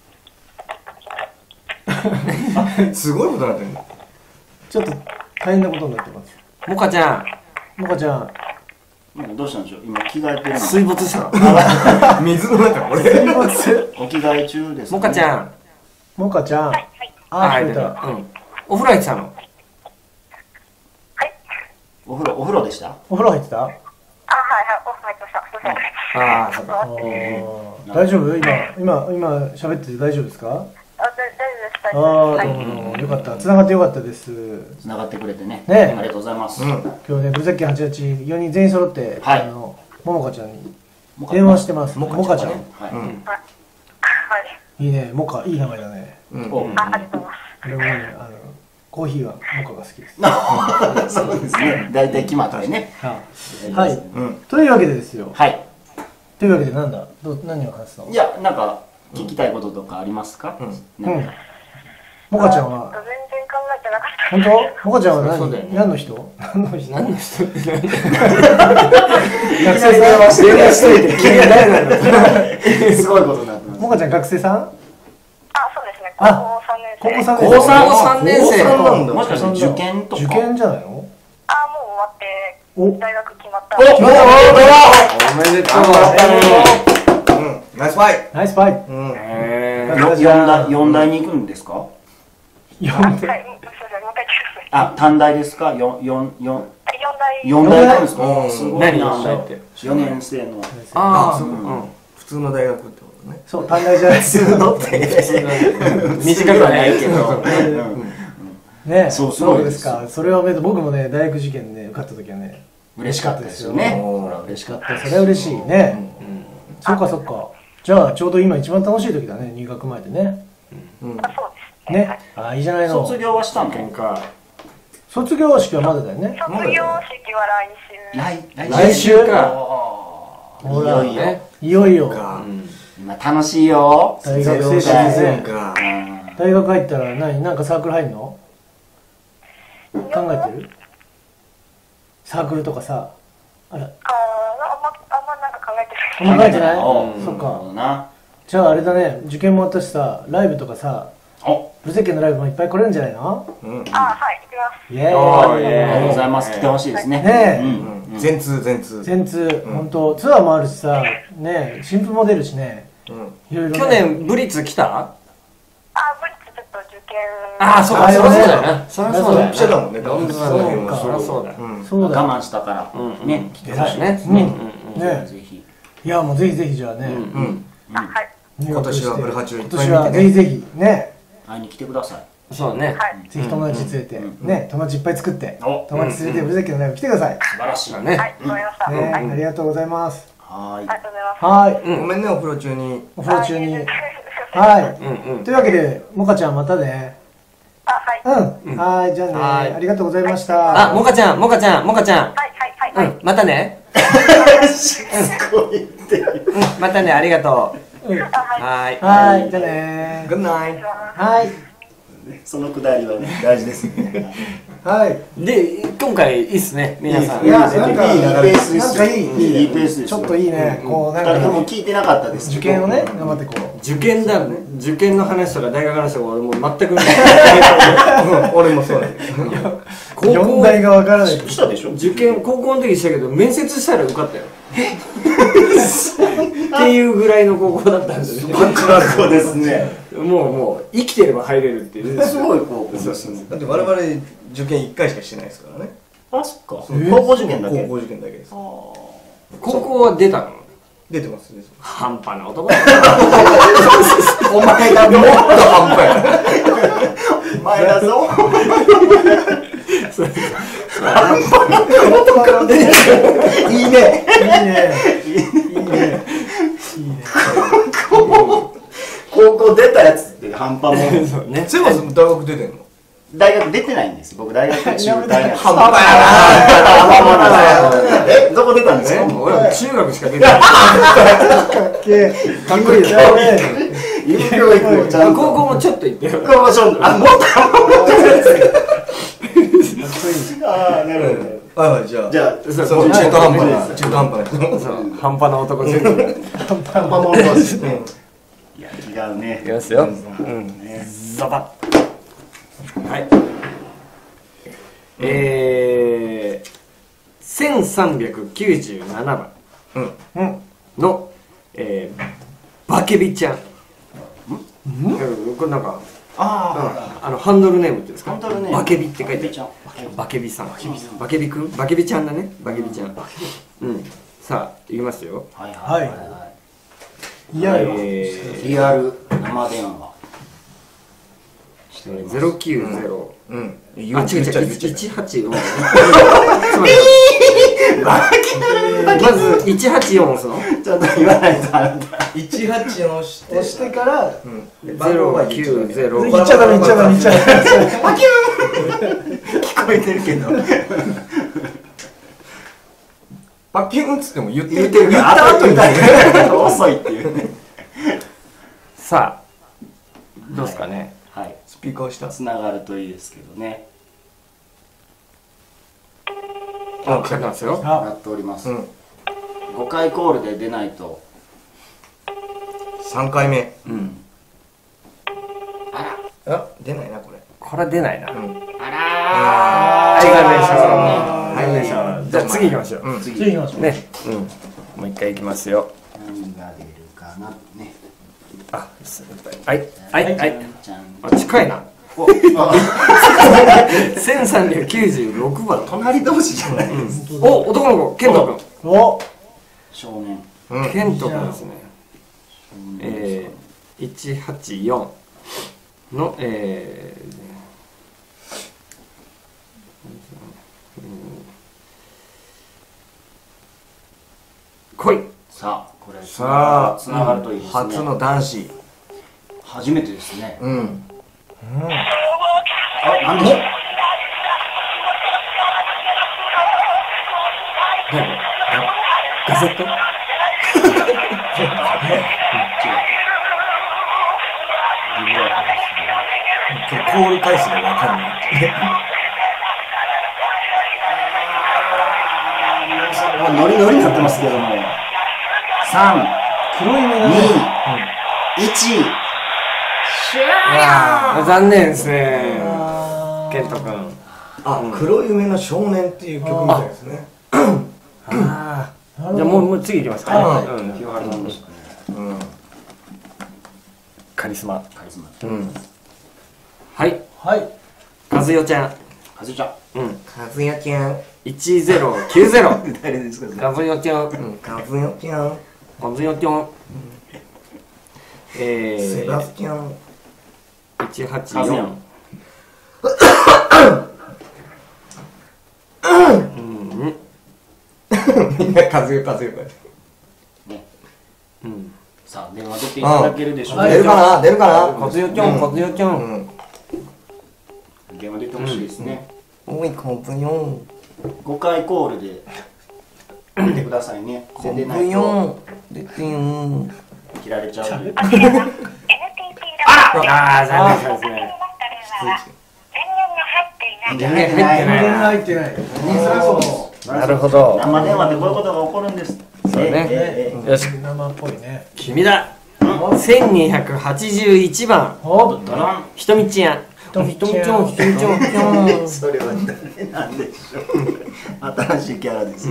S5: すごいことになってるね。
S4: ちょっと大変なことになってます。
S2: もかちゃん。
S4: もかちゃん。
S3: どうしたんでしょう。今着替えてるの。
S2: 水没したの？
S5: 水の中これ。
S4: 水没。
S3: お着替え中です。
S2: もかちゃん。
S4: もかちゃん。あ、聞こえた。
S2: お風呂入ってたの？
S3: お風呂でした？
S4: お風呂入ってた？
S7: はい、お風呂入ってました。すいません。
S2: ああ、そうか。
S4: 大丈夫？今喋ってて大丈夫ですか？
S7: 大丈夫です。
S4: ああ、どうもよかった。繋がってよかったです。
S3: 繋がってくれてね。
S4: ね、
S3: ありがとうございます。
S4: 今日ね、ブルゼッケン88、4人全員揃って、ももかちゃんに電話してます。もかちゃん。いいね、もか、いい名前だね。
S7: ありがとうございます。
S4: 俺もね、コーヒーはモカが好きです。
S3: そうですね。大体決まってね。
S4: はい。というわけでですよ。
S3: はい。
S4: というわけで何を話すの？
S3: いや、なんか聞きたいこととかありますか？
S4: モカちゃんは。
S7: 全然考えてなかった。
S4: 本当？モカちゃんは何の人？
S2: 何の人って何？
S4: 学生さんは
S2: 電話しといて君は誰なんだ？
S3: すごいことになってます。
S4: モカちゃん学生さん？
S7: そうですね。高校3年生。
S4: 高校3年生。
S3: もしかして受験とか？
S4: 受験じゃないの？
S7: もう終わって大学決まった。
S2: おめでとう。
S5: ナイスファイ。
S4: ナイスファイ。
S3: 4大に行くんですか？4大。あ、短大ですか？4大行くんですか？すごいな。
S2: 4大って。
S3: 4年生の。
S5: ああ、普通の大学ってことね。
S4: そう、短大じゃないですよ。
S2: 短くはないけど。
S4: ね、そうですか。それは僕もね、大学受験ね、受かった時はね、
S3: 嬉しかったですよね。
S4: 嬉しかった。それは嬉しいね。そっかそっか。じゃあちょうど今一番楽しい時だね、入学前でね。
S7: そうです
S4: ね。あ、いいじゃないの。
S3: 卒業はしたの？
S4: 卒業式はまだだよね。
S7: 卒業式は
S4: 来週か。
S3: ほら、
S4: いよいよ。
S3: まあ楽しいよ。
S4: 大学生
S5: ゼロシーズン
S4: 活
S5: か。
S4: 大学入ったらなんかサークル入んの？考えてる？サークルとかさ。あら、
S7: あんまなんか考えて
S4: あんま考えてない？
S3: うん
S4: そっか。
S3: な。
S4: じゃああれだね、受験も終わったしさ、ライブとかさ、
S3: お、
S4: ブルゼッケンのライブもいっぱい来れるんじゃないの？
S5: うん
S7: はい、行きます。
S4: イエ
S2: おー
S4: ーイ。
S3: ありがとうございます。来てほしいですね。
S4: ねえ
S3: うん。
S5: 全通。
S4: 全通、本当ツアーもあるしさ、ね、新婦も出るしね、いろいろね。
S2: 去年ブリッツ来た？
S7: ブリッツちょっと受験。
S2: そうか、そりゃそうだよな。そりゃそうだよな。
S5: ドンピシャだもんね、
S2: ドンピシャ
S5: そうか
S2: だよそりゃそうだよ。
S4: そうだよ。
S3: 我慢したから。ね。来てほしい。
S2: ね。
S4: ね、
S3: ぜひ。
S4: いやもうぜひぜひじゃあね、
S7: はい。
S5: 今年はブルハチをいっ
S4: 今年は
S5: ぱい見てね。
S4: ぜひぜひね、
S3: 会いに来てください。
S2: そうね。
S4: ぜひ友達連れて、ね、友達いっぱい作って、
S3: お
S4: 友達連れてブルゼッケンのライブ来てください。
S3: 素晴らしい。
S2: ね。
S7: はい、わかりました。
S4: ね、
S7: はい、
S4: ありがとうございます。
S3: は
S7: ありがとうございます。
S4: はい、
S5: ごめんね、お風呂中に。
S4: お風呂中に。
S7: はい。
S4: はい、というわけで、もかちゃんまたね。
S7: はい。
S4: うん、はい、じゃあね、
S2: はい
S4: ありがとうございました。
S2: モカちゃん。
S7: はい、はい。
S2: またね。またね、ありがとう。はい。
S4: はい、じゃあね。
S5: グッナイ。
S4: はい、
S3: そのくだりはね、大事ですね。
S4: はい。
S2: で、今回いいっすね、皆さん。
S4: いや、なんか、
S3: いいペースです
S4: なんかいい、
S3: いいペースです。
S4: ちょっといいね、こう、なん
S3: 二人とも
S4: か、
S3: 聞いてなかったです。
S4: 受験をね、頑張ってこう。
S2: 受験だね。受験の話とか大学の話とか俺もう全く
S5: 俺もそうだよ。
S2: 高
S4: 4
S2: 校
S4: 題がわからない。
S3: したでしょ。
S2: 受験高校の時したけど面接したら受かったよっていうぐらいの高校だったんですよね。
S3: 学校ですね。
S2: もう生きてれば入れるっていう。
S3: すごい高校ですね。
S5: だって我々受験1回しかしてないですからね。
S3: あ、そっか。高校受験だけ。
S5: 高校受験だけです。
S2: 高校は出たの？
S5: 出てますね。
S2: 半端な男だよ。
S3: お前がもっと半端や。お前だぞ。いいね。
S4: いいね。いいね。
S3: 高校出たやつって半端もん。
S2: そうね。
S5: セバス大学出てんの？
S3: 大学出てないんです。僕大学中退なんです。
S5: 半端や
S3: え、どこ出たんですか？
S2: 俺は中学しか出てない。
S4: かっけえ。かっこいいよね。
S3: 有教育をちゃんと。
S2: 高校もちょっと行ってよ。
S3: 高校もちょっと。あ、もっと。ああ、なるほど。
S5: はいはい、じゃあ。
S3: じゃあ、
S5: その中途半端な、中途半端な。
S2: そう半端な男全部。
S3: 半端もんですね。いや、違うね。
S2: いきますよ。ザバッ。はい。1397番の、バケビちゃん。これなんか、ハンドルネームっていうんですか？
S3: ハンドルネーム
S2: バケビって書いてあ
S3: バケビちゃん
S2: る。バケビさん。バケビくん？バケビちゃんだね。バケビちゃん。さあ、いきますよ。
S3: はい
S4: はい
S3: はい
S4: やよ。
S3: リアル生電話。
S2: 090。
S5: うん。
S2: 違う違う、184。まず184押すの？
S3: ちょっと言わないとあなた。
S5: 18押して、
S4: 押してから、
S5: 番号が
S2: 090。
S4: 言っちゃダメ、言っちゃダメ、言っちゃダメ。
S3: 聞こえてるけど。
S5: パッキンっつっても言って
S3: 言ってるから、
S5: 言った後に
S3: 遅いっていうね。
S2: さあ、どうですかね。
S3: はい。
S5: スピーカーした。
S3: つながるといいですけどね。
S2: かかってますよ。
S3: やっております。
S5: うん。
S3: 5回コールで出ないと。
S5: 3回目。
S3: あ
S5: 出ないな、これ。
S2: これ出ないな。
S3: ら、
S2: はい、でしょ。じゃあ次行きましょう。
S4: 次行きましょう。
S2: ね。もう一回行きますよ。
S3: 何が出るかなね。
S2: あ、はい、はい、はい。あ、近いな。1396番。
S3: 隣同士じゃないです。
S2: お、男の子、ケント
S4: お、
S3: 少年。
S2: 君。ケント君ですね。184の、来い。
S3: さあ、これ
S5: さあ
S3: つながるといいですね。
S5: 初の男子。
S3: 初めてですね。
S5: うん。
S3: あ、なんでしょう。
S2: ガセット？
S5: コール回数がわかんない。
S3: ノリノリになってますけども。3、
S4: 黒い目だね。
S3: 2、1。
S2: 残念ですね。ケント君。
S5: あ、黒い梅の少年っていう曲みたいですね。
S2: じゃあもう次いきますか。
S3: 清原さんでしたね。
S2: カリスマ。
S3: カリスマ。
S2: はい。
S4: はい。
S2: 和代ちゃん。
S3: 和代ちゃん。
S5: 和代ちゃん。
S2: 1090。
S3: 誰ですか？
S2: 和代ちゃん。
S5: 和代ちゃん。
S2: 和代ちゃん。
S5: セバスチャン。
S2: 184。
S5: みんな数よ。
S3: さあ電話出ていただけるでしょうか。
S5: 出るかな。
S2: 和代ちゃん。
S3: 電話出てほしいですね。
S5: おい、コンプヨ
S3: 5回コールで出てくださいね。
S5: コンプ
S3: 出ないと
S5: ヨ出てよ
S3: 切られちゃう。
S2: ああ、残念ですね。
S4: 電源入ってない。
S2: なるほど。
S3: 生電話ってこういうことが起こるんです。
S2: そうね。よし、
S4: 生っぽいね。
S2: 君だ。1281番。ひとみちゃん。
S3: それは誰なんでしょう。新しいキャラです。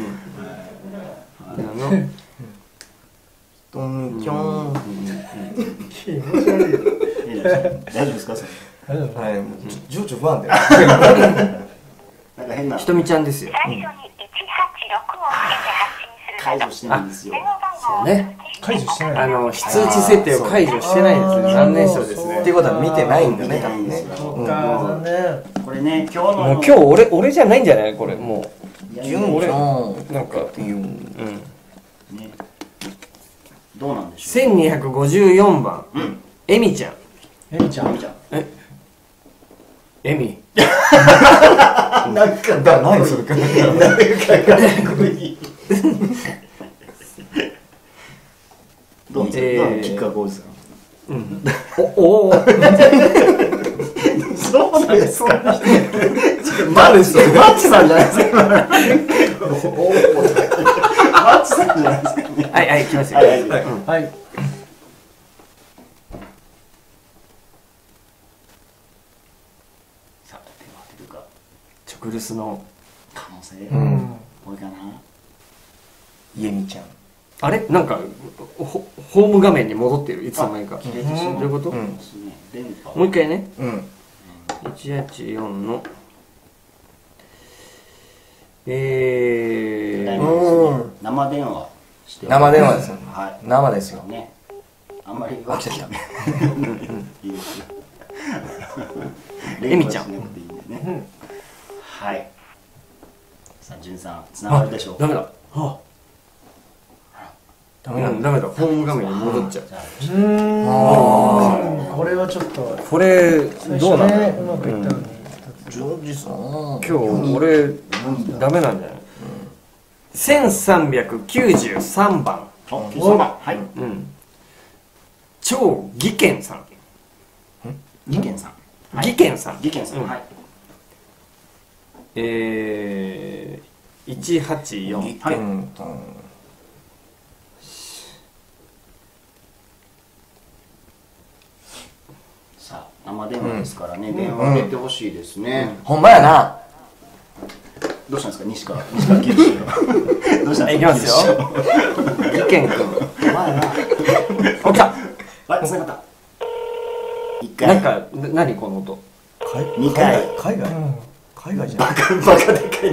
S5: トミちゃん。
S4: 気持ち悪いよ。
S3: 大丈夫ですか？それ。
S5: はい、情緒不安定。
S3: なんか変な
S2: ひとみちゃんですよ。
S7: 最初に186をつけて発信する
S3: 解除してないんですよ。
S2: そうね。
S4: 解除してない。
S2: 非通知設定を解除してないですね。残念賞ですね。
S5: っていうことは見てないんだね。
S3: 見てないんですよ。
S4: そっか、残念。
S3: これね、今日の
S2: もう今日俺じゃないんじゃないこれもう。
S5: 純ちゃん。
S2: なんか
S3: ね、どうなんでしょう。
S2: 1254番。エミちゃん。
S4: エミちゃん。
S2: エミ。
S3: なんか
S5: 何それか。
S3: なんかかっこいい。どうですか？キッカーゴーズさん。
S2: お。
S3: そうですか。マッチさんじゃないですか。マッチさんじゃないですか。
S2: はい、来ますよ。
S4: はい。
S3: さあ、手が出るか。
S2: チョクルスの
S3: 可能性。多いかな。
S5: イエミちゃん。
S2: あれなんかホーム画面に戻ってるいつの間にか。どういうこと？もう一回ね。184の
S3: 生電話して
S5: 生電話ですよ。
S3: はい。
S5: 生ですよ。
S3: ね。あんまり
S5: あ、来た来た。
S3: いいですよ。
S2: エミちゃん。
S3: はい。さあ、じゅんさん、つながるでしょうか。
S2: ダメだ。ダメだ。ホーム画面に戻っちゃう。
S4: これはちょっと。
S2: これどうなの？
S4: うまくいったのに。
S5: ジョージさん。
S2: 今日俺ダメなんじゃない？ 1393番。
S3: はい。
S2: 超技研さん。
S3: 技研さん。
S2: 技研さん。
S3: はい。
S2: 184。
S3: はい。さあ、生電話ですからね、電話出てほしいですね。
S5: ほんまやな。
S3: どうしたんですか、西川きよし。どうしたんですか。
S2: いきますよ。技研君。起きた。
S3: あ、繋がった。1回。
S2: なんか何この音。
S3: 2回。
S5: 海外じゃん。
S3: バカでかいの。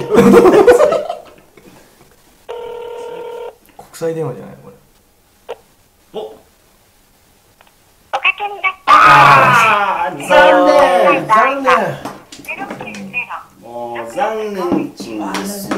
S5: 国際電話じゃないこれ。
S3: お。
S7: おかけになった。
S3: 残念。もう残念ちんですよ。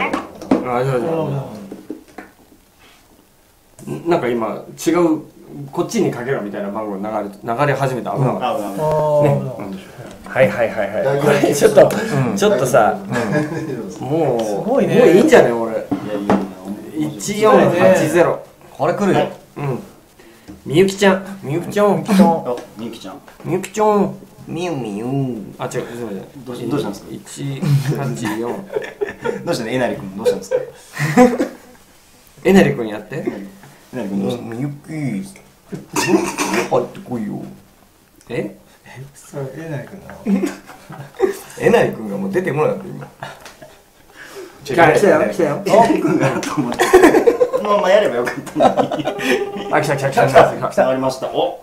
S2: なんか今違うこっちにかけろみたいな番号流れ始めた。危なかった。はい。これちょっとさ、もう
S4: すごいね。
S2: もういいんじゃない俺。1480。
S5: これ来るよ。
S2: みゆきちゃん。
S3: みゆきちゃん。
S2: みゆきちゃん。
S5: みゆみゆ
S2: あ、違う、すみません。
S3: どうしたんですか
S2: 184。
S3: どうしたのえなりくんどうしたんですか
S2: えなりくんやって。
S3: えなりくんどうしたの
S5: みゆき入ってこいよ。
S2: え？
S4: それえないかな。
S5: えなりくんがもう出てこなかった今。
S2: 来たよ、来たよ。
S3: えなりくんがと思ってこのままやればよかったのに
S2: あ、来た。
S3: 終わりましたお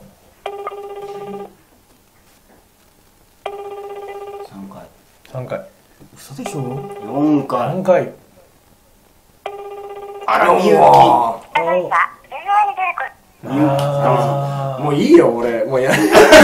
S4: 3回。
S5: 嘘でしょ。
S3: 4回
S4: 4回。
S5: あらみゆき。
S7: ただいま電話に出ること
S2: もういいよ、俺。もうや。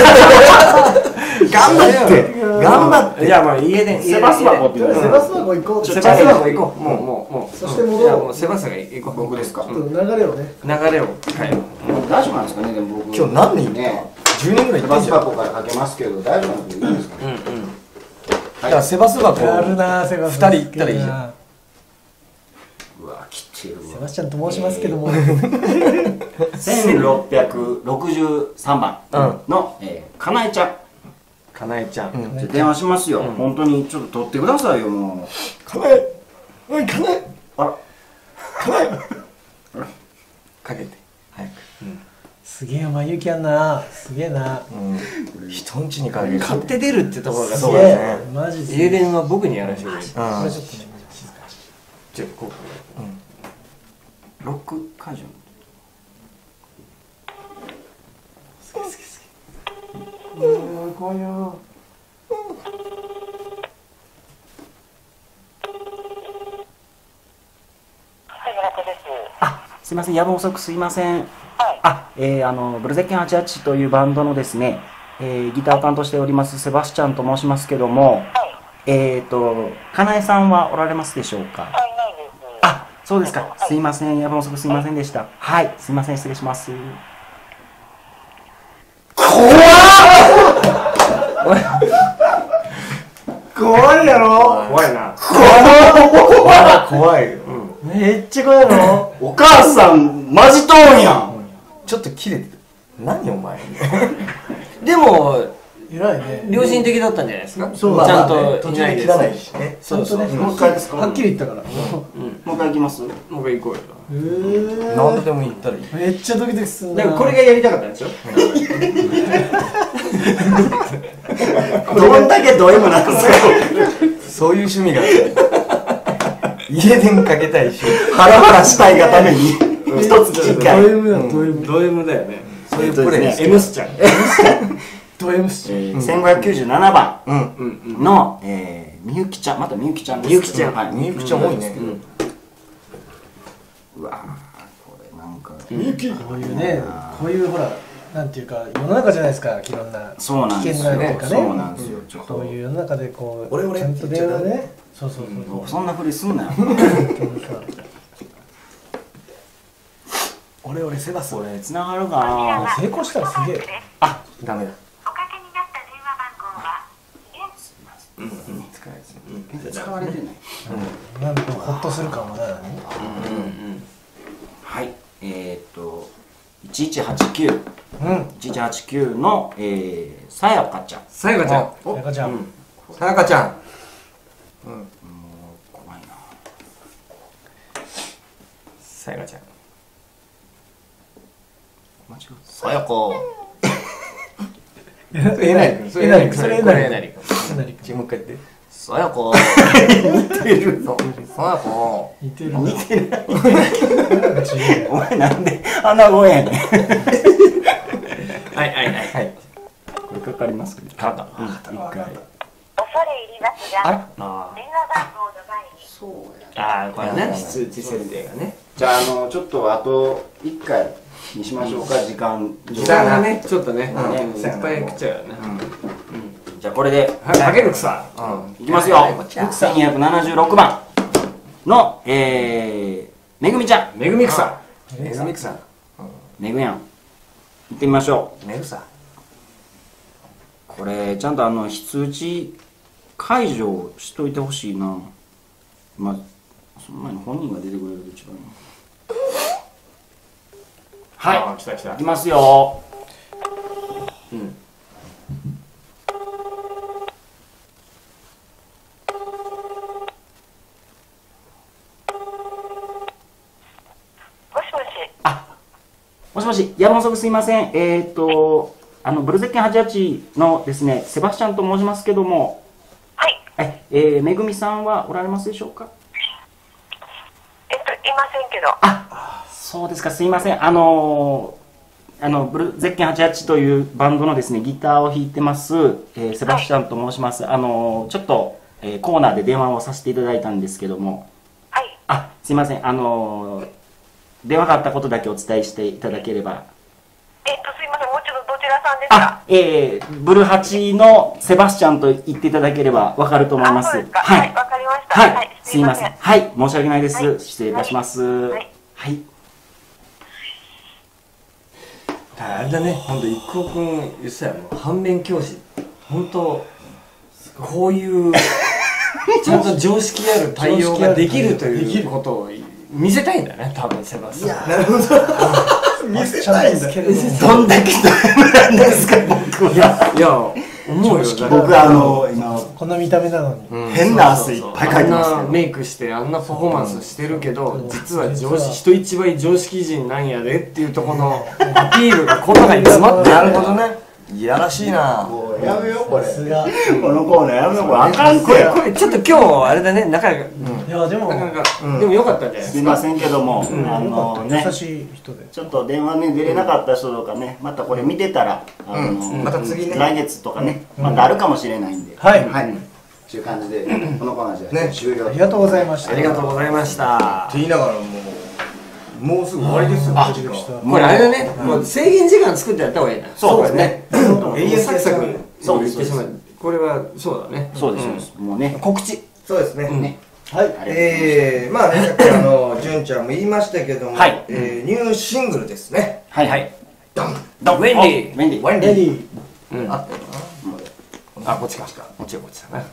S5: 頑張って
S2: いや、まあ家で。
S3: セバス箱って言われて
S4: セバス箱行こう。
S2: セバス箱行こう。もう。
S4: そして戻
S2: いや、
S4: ろう。
S2: もうセバスが行こう。
S3: 僕ですか
S4: ちょっと流れをね。
S2: 流れを変えよう。
S3: 大丈夫なんですかねでも僕
S5: 今日何人
S3: ね
S5: 10人ぐらい
S3: セ
S5: いってんじゃん。
S3: バス箱からかけますけど大丈夫なんでいいんですかね
S5: だからセバス箱
S4: やるな、セバス。
S5: 2人行ったらいいじゃん。
S4: ん。
S3: うわ来てるわ
S4: セバスチャンと申しますけども。
S3: 1663番のかなえちゃん
S2: かなえちゃん。
S3: じゃあ電話しますよ本当にちょっと取ってくださいよも
S5: かなえおいかなえ
S3: うあら
S5: かなえかけて早く。
S4: すげえ、まゆきやんな。すげえな。
S5: 人んちにかけて
S2: 買って出るってところが
S5: そう
S2: すごい
S5: だね。
S4: マジで。
S2: 家電は僕にやらせてくれ。
S4: これちょっとね、静かに。
S2: ちょっとこ
S3: ロック解除
S4: 怖いよ。
S7: 藤本です。
S3: すいません夜分遅くすいませんブルゼッケン88というバンドのですねギターを担当しておりますセバスチャンと申しますけどもかなえさんはおられますでしょうか
S7: いないです。
S3: あそうですかすいません夜分遅くすいませんでしたはいすいません失礼します
S4: 怖いやろ。
S2: 怖いな。
S5: 怖いよ。
S4: めっちゃ怖いの。
S3: お母さんマジトーンやん
S5: ちょっと切れてる。何お前。
S2: でも、
S4: 偉いね。
S2: 良心的だったんじゃないですか。
S4: そう
S2: ちゃんと
S5: 途
S2: いないです。
S5: 中で切らないしね。
S2: そうそう。
S4: ね。
S3: もう一回ですか
S4: はっきり言ったから。
S3: もう一回行きます
S2: 僕行こうよ。
S5: 何度でも言ったらいい。
S4: めっちゃドキドキするな。
S2: だからこれがやりたかったんでしょ。
S3: どんだけド M なんですか
S5: そういう趣味があって家電かけたいし
S3: ハラハラしたいがために一つ機
S4: ド
S3: 会
S4: M だ、ド M。
S2: ド M だよね。
S5: そういうプレイ
S2: エムスちゃん。
S4: ド M っすよ。
S3: 1597番
S5: うん
S3: のみゆきちゃんまたみゆきちゃんです
S2: みゆきちゃん
S3: はい
S5: みゆきちゃん多いね。
S3: うわこれなんか
S4: こういうね、こういうほら、なんていうか、世の中じゃないですか、いろんな。
S3: そうなんですよ
S4: 危険なっていうかね
S3: そうなんですよちょっ
S4: こういう世の中でこう、
S5: 俺
S4: ちゃんと電話ね。そうそうそう。
S3: とそんなふりすんなよ
S5: 俺セバス
S3: これ繋がるかな
S4: 成功したらすげえ。
S5: あダメだ
S7: おかけになった電話番号は
S3: 使われてない
S4: なんかホッとするかもな。
S3: はい1189
S4: うん。
S3: 1189のさやかちゃん
S2: さやかちゃん。
S4: さやかちゃん。
S5: さやかちゃん
S3: 怖いな
S5: さやかちゃん
S3: 間違った
S5: さやか
S4: えなりくん。えなりくん。それえなりくん。
S2: なり。
S4: えなりくん。
S5: もう一回言ってさやか
S3: 似てる
S5: さやか
S4: 似てる。
S3: 似てる
S4: なんか違う。
S3: お前なんであんな声やねん
S2: はいはいはい。
S5: はい
S3: これかかりますか
S2: かかった。
S3: 一回
S7: 恐れ入りますが、電話番号の前に
S2: ああ、これね。通知設定がね。
S3: じゃあちょっとあと1回にしましょうか時間
S2: 時間がね、ちょっとね、いっ
S3: ね
S2: ぱい食っちゃうよね。
S3: じゃあこれで
S2: はい、かけるくさ。
S3: いきますよ1276番のめぐみちゃん
S2: めぐみくさ。
S5: めぐみくさん
S3: めぐやん行ってみましょう
S5: めぐさ
S3: これちゃんと非通知解除しといてほしいなまあその前に本人が出てくれると一番いい
S2: はい。来た来た
S3: いき。ますよもし、山本さんすいません。ブルゼッケン88のですね、セバスチャンと申しますけども、
S7: はい。
S3: めぐみさんはおられますでしょうか？
S7: いませんけど。
S3: あ、そうですか、すいません。ブルゼッケン88というバンドのですね、ギターを弾いてます、セバスチャンと申します。ちょっと、コーナーで電話をさせていただいたんですけども、
S7: はい。
S3: あ、すいません。電話があったことだけお伝えしていただければ。
S7: すいません、もうちょっとどちらさんですか？
S3: ブル8のセバスチャンと言っていただければわかると思います。
S7: そうですか。
S3: はい、
S7: はい、わかりました。
S3: はい、
S7: はい、
S3: すいません。はい、申し訳ないです。
S7: はい、
S3: 失礼いたします。
S7: はい。
S3: はい。
S2: あれだね、本当一光くん言ってたよ、もう反面教師。本当こういうちゃんと常識ある対応ができるということを見せたいんだね、多分セバスチャン。
S5: なるほど。見せたいんだ。
S3: どんだけタイムなんですか、僕は。
S2: いや思うよ。
S3: 僕今
S4: こんな見た目なのに、
S3: 変な汗いっぱいかいてますけど。
S2: あんなメイクしてあんなパフォーマンスしてるけど、実は人一倍常識人なんやでっていうところのアピールがこの中に詰まってる。
S5: なるほどね。いやらしいな。
S3: やめようこれ。
S4: さすが。
S3: このコーナーやめようこれ。あかん
S2: これちょっと今日あれだね、なかなか
S4: いやでも
S2: でもよかったんじゃないですか。
S3: すいませんけども、
S4: 優しい人で。
S3: ちょっと電話ね出れなかった人とかね、またこれ見てたら
S5: また次ね、
S3: 来月とかね、またあるかもしれないんで。
S4: はい。
S3: はい。という感じでこのコーナーじゃ
S5: ね
S3: 終了。
S4: ありがとうございました。
S2: ありがとうございました
S5: って。言いながらもうすぐ終わりですよ。
S4: あ、した。
S2: これあれだね、もう制限時間作ってやった方がいいな。
S3: そうですね。
S2: 永遠サクサク
S3: そうです
S2: 言ってしまう。これはそうだね。
S3: そうです。もうね。
S2: 告知。
S5: そうですね。
S4: はい。
S5: まあね、さっき純ちゃんも言いましたけども、
S3: はい
S5: ニューシングルですね。
S3: はいはい。
S5: ドン。
S2: ウェンディ。
S3: ウェンディ。
S5: ワンディ。
S4: レディー。
S5: あったよ
S2: あ、こっちか。こっちだな。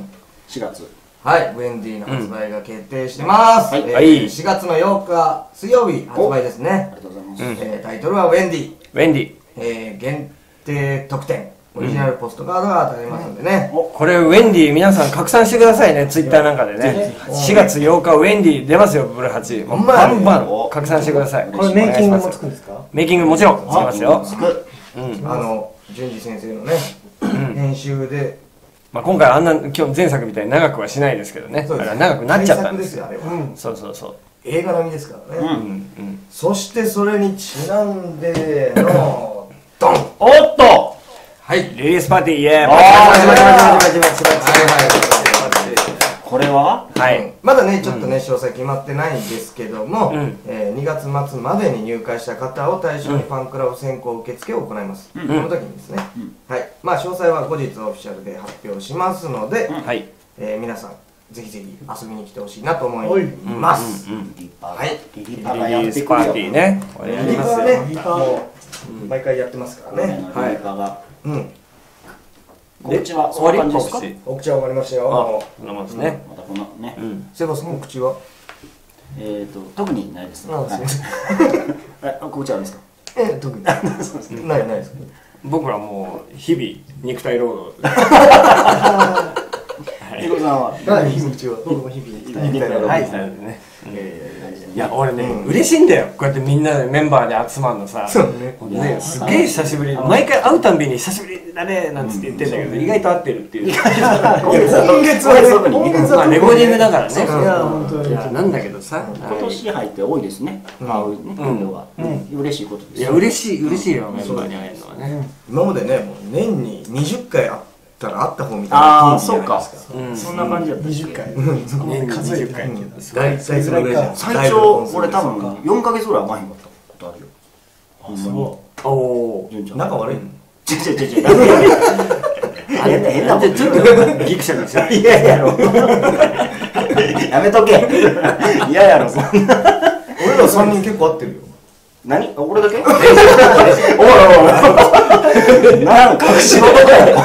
S3: 4月。
S5: な。はい、ウェンディの発売が決定してます。
S2: はい
S5: 4月の8日水曜日発売ですね。
S3: ありがとうございます。
S5: タイトルはウェンディ。
S2: ウェンディ。
S5: 限定特典。オリジナルポストカードが当たりますんでね。
S2: これウェンディ皆さん拡散してくださいね、ツイッターなんかでね。4月8日ウェンディ出ますよ、ブル8。もうバンバン拡散してください。
S4: これメイキングもつくんですか？
S2: メイキングもちろんつきますよ。
S5: 淳二先生のね、編集で。
S2: まあ今回あんな今日前作みたいに長くはしないですけどね。
S5: そうです。
S2: 長くなっちゃったんですよ。
S5: 大作ですよ、あれは。
S2: そうそうそう。
S5: 映画並みですからね。
S2: うん
S5: そしてそれにちなんでのドン。
S3: おっと。
S5: はい。
S2: リリースパーティーイエーイ。
S3: これは？
S2: はい。
S5: まだねちょっとね詳細決まってないんですけども、
S2: うん
S5: 2月末までに入会した方を対象にファンクラブ選考受付を行います。この時にですね。はい。まあ詳細は後日オフィシャルで発表しますので、
S2: はい。
S5: 皆さんぜひぜひ遊びに来てほしいなと思います。はい。
S3: リリ
S2: リリースパーティーね。これやりますよ。
S5: ね、もう毎回やってますからね。
S3: はい。
S5: うん。
S3: 告知は
S2: 終わり
S3: そんな感じですか？
S2: 告知。
S5: お口は終わりましたよ。
S2: そんなもんですね。
S3: またこのね。
S5: セバさんお口は？
S3: 特にないですね。
S5: あ、すみません。
S3: 告知あるんですか？
S5: 特にないですか。
S2: 僕らもう日々肉体労働。
S3: ヒロさんは？
S5: はい、口は。僕も日々
S3: 肉体労働
S2: はい。いや俺ね嬉しいんだよ。こうやってみんなでメンバーで集まるのさ。ねすげえ久しぶり。毎回会うたんびに久しぶりだねなんつって言ってんだけど意外と会ってるっていう。
S3: 今月は
S2: まあレコーディングだからね。
S4: いや本当に。
S2: なんだけどさ。
S3: 今年入って多いですね。会うね人は嬉しいことです。
S2: いや嬉しいよメンバーに会えるのはね。
S5: 今までね、もう年に20回会ったら会った方みたいな。
S3: ああそうか。そんな感じだった。
S4: 20回。
S2: 年に20回。
S5: 大体それぐらいじゃん。
S3: 最長俺多分4ヶ月ぐらい会わへんかったことあるよ。
S4: あ、そ
S2: おお。
S5: 仲悪い。
S3: 違う。変なこと
S2: ちょっとギクシャクしちゃう。
S3: 嫌やろ。やめとけ。嫌やろ。
S5: 俺ら3人結構会ってるよ。
S3: 何？俺だけ？おいなんか隠し事だよ。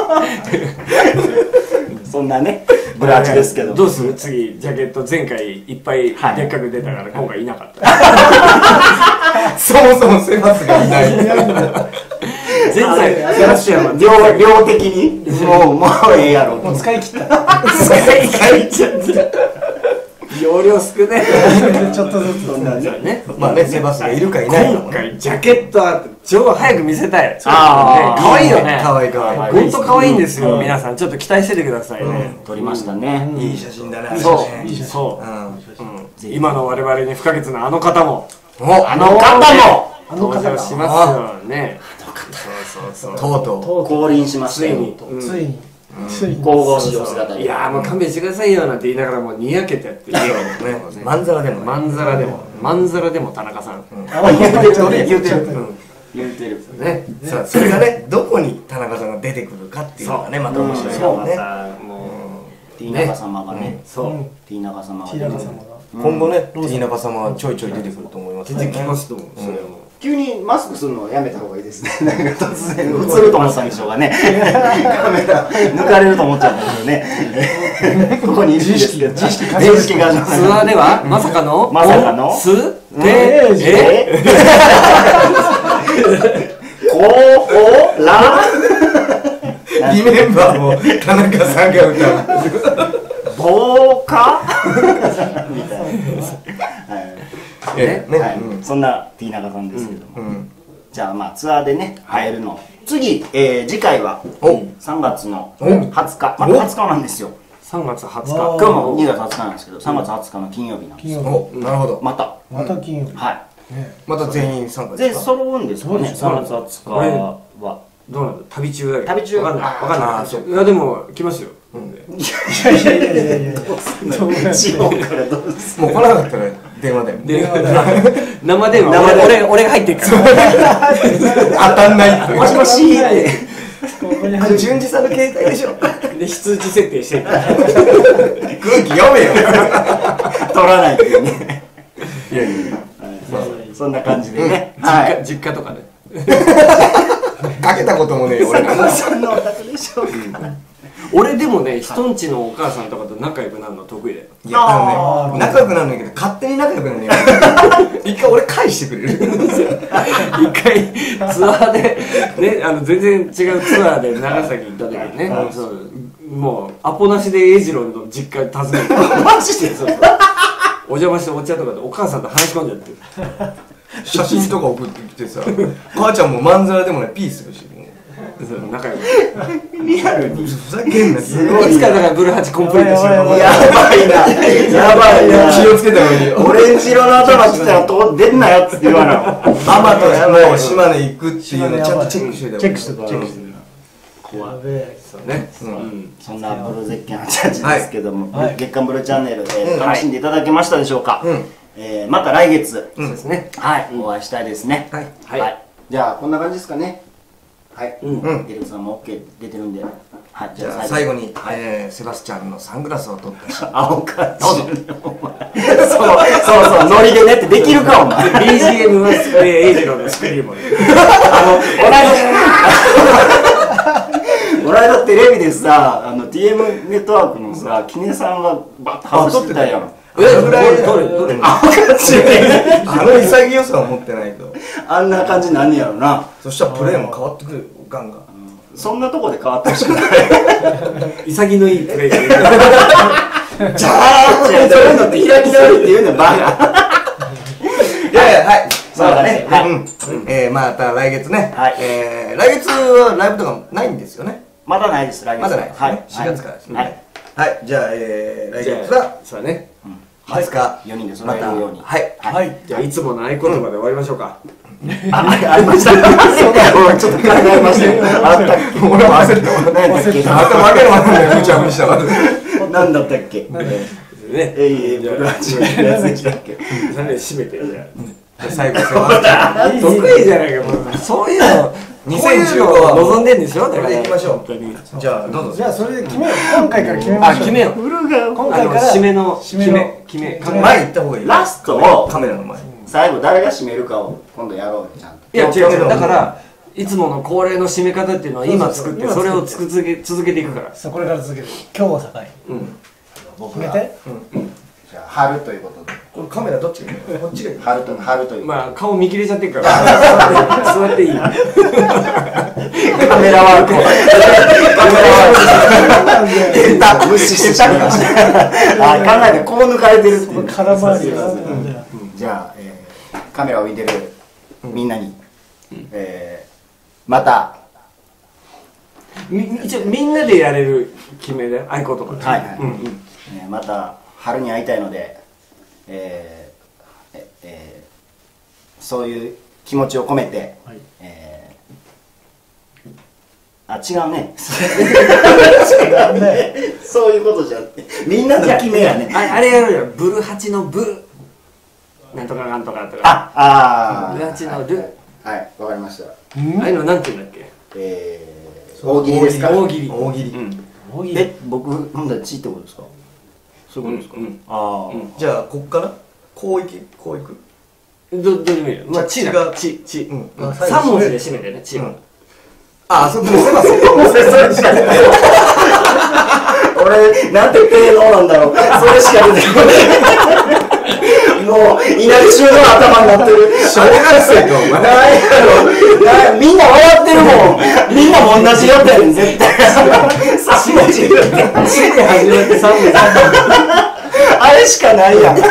S3: そんなねブラチですけど。
S2: どうする？次ジャケット前回いっぱいでっかく出たから今回いなかった。
S5: そもそもセバスがいない。
S2: 前回セバスチャンは
S3: 量的にもうええやろ。
S4: う。もう使い切った。
S2: 使い切っちゃった。 容量少ね
S4: ちょっとずつ
S2: ね。
S5: まあね、セバスがいるかいないかもね。
S2: 今回ジャケットは超早く見せたい。
S3: あー
S2: 可愛いよね。
S5: かわいいかわいい。
S2: 本当可愛いんですよ。皆さんちょっと期待しててくださいね。
S3: 撮りましたね。
S5: いい写真だね。
S2: そう
S5: いい写真。
S2: そう。今の我々に不可欠なあの方も
S3: あの方も
S2: 登場しますよね。そう
S5: とうと
S3: 降臨しましたよ。
S4: ついに
S3: 神々しいお姿で。
S2: いやーもう勘弁してくださいよなんて言いながらもうにやけてやってるよ
S5: う。まんざらでも。
S2: まんざらでもまんざらでも田中さん
S3: 言うてるね。
S2: 言うてる
S3: 言うてる。
S2: ね。
S5: さあ、それがね、どこに田中さんが出てくるかっていうのがね、また面白いからね。
S2: も
S3: ティーナガ様がね。
S2: うそう
S3: ティーナガ様が
S4: ティーナガ様が
S5: 今後ね、ティーナガ様はちょいちょい出てくると思います
S2: 出てきますと思う。それはもう
S3: 急にマスクするのやめた方がいいですね。なんか突然映ると思ったんでしょうがね。カメラ抜かれると思っちゃったんですよね。ここにいるんですけど。知識が
S2: ツアーではまさかの
S3: まさかの
S2: すで
S3: こうら
S5: リメンバーも田中さんが歌う。
S3: ぼうかみたいな。
S5: ね、
S3: はい、そんなティーナガさんですけども、じゃあまあツアーでね会えるの次、次回は3月の20日、まあ20日なんですよ。
S2: 3月20日
S3: 今日も2月20日なんですけど3月20日の金曜日なんですよ。
S5: お、なるほど。
S3: また
S4: 金曜日
S3: はい
S5: また全員参加
S3: で
S5: ですか？
S3: 揃うんですかね。3月20日は
S2: どうなんだ旅中だけど
S3: 旅中
S2: わかんないわかん
S5: あー
S2: ないいやでも来ますよ
S4: いや
S3: 地方からどうす
S5: もう来なかったら電話だよ。
S2: で生電話俺が入ってるから
S5: 当たんないって。
S3: もしもしって
S5: あれ、順次さんの携帯でしょ。
S2: で非通知設定してるから
S5: 空気読めよ。
S3: 取らないっていうね。
S5: いやいや。
S3: そんな感じでね。はい
S2: 実家とかで
S5: かけたこともねえよ、俺。
S3: そんなお宅でしょうか。
S2: 俺でもね人んちのお母さんとかと仲良くなるの得意だよ
S5: いや、仲良くなるんだけど、勝手に仲良くなるのよ。一回俺返してくれる。
S2: 一回ツアーでね全然違うツアーで長崎行った時にねそうもうアポなしで英二郎の実家訪ねてマジでそうお邪魔してお茶とかでお母さんと話し込んじゃって
S5: 写真とか送ってきてさ、母ちゃんもまんざらでもないピースるし、
S2: そう仲良く
S3: リアルに
S5: ふざけんな、すごい。
S2: いつからだからブルーハチコンプリートしようと思って
S3: やばいなやばいな。
S5: 気をつけたのに。
S3: オレンジ色の頭来たら出んなよって言わな
S5: アマともう島根行くっていうのちゃんとチェックしてたよ。
S4: チェックしてた
S2: 怖い
S4: やべえ
S2: そうね
S3: そんなブルー絶景のチャージですけども、
S4: はい
S3: 月刊ブルーチャンネルで楽しんでいただけましたでしょうか。
S5: うん
S3: また来月、
S2: そうですね
S3: はい、お会いしたいですね。
S5: はい
S2: はい
S3: じゃあこんな感じですかね。はい、
S5: ん
S3: エルさんも OK 出てるんで、はい、
S5: じゃあ最後に、セバスチャンのサングラスを取ったし。
S3: 青かお前そうノリでねってできるかお前。
S2: BGM は英二郎のスクリーム
S3: この間テレビでさTM ネットワークのさキネさんがバッと外してたよ。
S2: どれ
S3: 青かち
S5: あの潔さを持ってないと。
S3: あんな感じになんねやろな。
S5: そしたらプレーも変わってくる、ガンガン。
S3: そんなとこで変わってほしくない。
S2: 潔のいいプレイ
S3: じゃあそういうのって開き直りって言うのバカ。
S5: いやいや、はい。
S3: そうだね。
S5: はい。また来月ね。
S3: はい
S5: 来月はライブとかないんですよね。
S3: まだないです来月。
S5: まだないですね。
S3: はい
S5: 4月からです
S3: はい
S5: ね。はい。じゃあ、来月は
S2: そうだね
S5: 20日。
S3: 4人で揃
S5: また、
S3: えるように。
S5: はい。
S4: はい
S2: じゃあいつもの合言葉で終わりましょうか
S3: ありました。ちょっと考えましたよ。あったっけ。
S5: 俺は忘れたわ。
S3: 何だっけ。
S5: 頭わけのわかんない無茶ぶりしたわ。
S3: 何だったっけ。
S2: ね
S3: ブルーハチのやつでしたっけ。
S2: それで締めてじゃ
S5: 最後、セバスチャン。
S2: あ得意じゃないかもうそういうの
S5: 2015
S2: は望んでんでしょ
S5: これでいきましょう。
S2: 本当に
S5: じゃあ、どうぞ。
S4: じゃあそれで決めよう今回から決めましょう
S2: 決めよう
S4: 今回から
S2: 締めの
S4: 締めの
S2: 決め
S5: 前行った方がいい。
S3: ラストを
S5: カメラの前。
S3: 最後誰が締めるかを今度やろうちゃんと。
S2: いや違うだからいつもの恒例の締め方っていうのは今作ってそれを続けていくから
S4: そうこれから続ける今日を境に
S3: 僕が
S4: 決めて
S3: じゃあ春ということで。
S5: これカメラどっちがいいの？こっちがいい。
S3: 春という。
S2: まあ顔見切れちゃってるから座っていい
S3: カメラワーク。カメラワーク。 た無視してしまいました考えてこう抜かれてるっていう
S4: 空回りが
S3: じゃあ、カメラを置いてるみんなに、また
S2: 一応みんなでやれる決めで合言葉で、
S3: はいはい、また春に会いたいので、そういう気持ちを込めて、あ、違うね違うねそういうことじゃなくてみんなの決めやね
S2: あれやるよ、ブル8のブなんとかなんとかとか、
S3: ああ
S2: ブル8のル、
S3: はい、わかりました。
S2: ああいうのなんて言うんだっけ、
S3: 大喜利ですか。
S2: 大喜利、
S5: 大喜利、
S3: 僕ほんだらチってことですか。そういうことですか。ああ、
S5: じゃあこっからこういく
S2: どうでもいいよ。まあ、チがチ、3文字で締めてね、チは。
S5: あ、そこもそれしか出ない
S3: 俺なんて低能なんだろう、それしか出てこないもう稲荷中の頭になってる
S5: 小学生かお前
S3: みんな笑ってるもん、みんなも同じだったよね絶対3文字言って
S2: チで始まって3文字
S3: あれしかないやん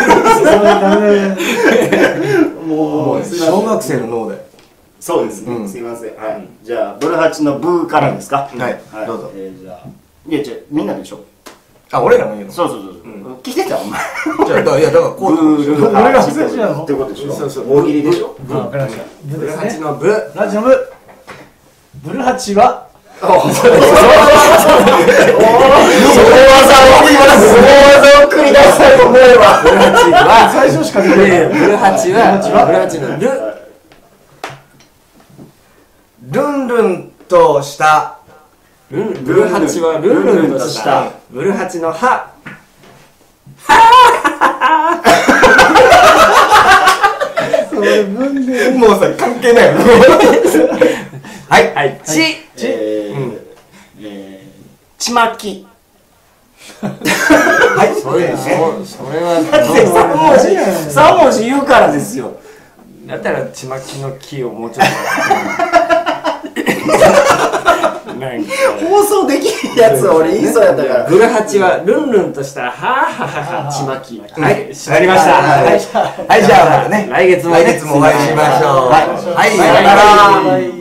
S5: もう小学生の脳で
S3: そうですね、すいません、はい、じゃあブル8のブーからですか。
S5: はい、どうぞ。
S3: じゃあいやみんなでしょ。
S5: あ、俺らも言うの。
S3: そう聞いてたお前
S5: じゃあいやだからこう
S3: ブル
S4: 俺ら初なの
S3: ってことでしょ。
S2: そう
S3: 大喜利でしょ。
S4: わかりました。
S2: ブル8のブ、
S4: ラジオブブル8は
S3: その技を繰り出したいと思えば
S2: ブル8は
S4: 最初しか出てない。
S2: ブル8はブル8のル、
S5: ルンルンとした
S2: ブル8はルンルンとしたブル8のハ、
S5: もうさ関係ないよ
S2: はいはい、チ、
S3: ちまき。
S2: はいそれは
S3: 3文字言うからですよ。
S2: だったらちまきの木をもうちょっとなんか
S3: 放送できるやつ俺言いそうやったから
S2: ブル8はルンルンとしたははははちまき、はい、やりました。
S5: はい、じゃあね、
S2: 来月も
S5: お会いしましょう。はい、
S2: さよなら。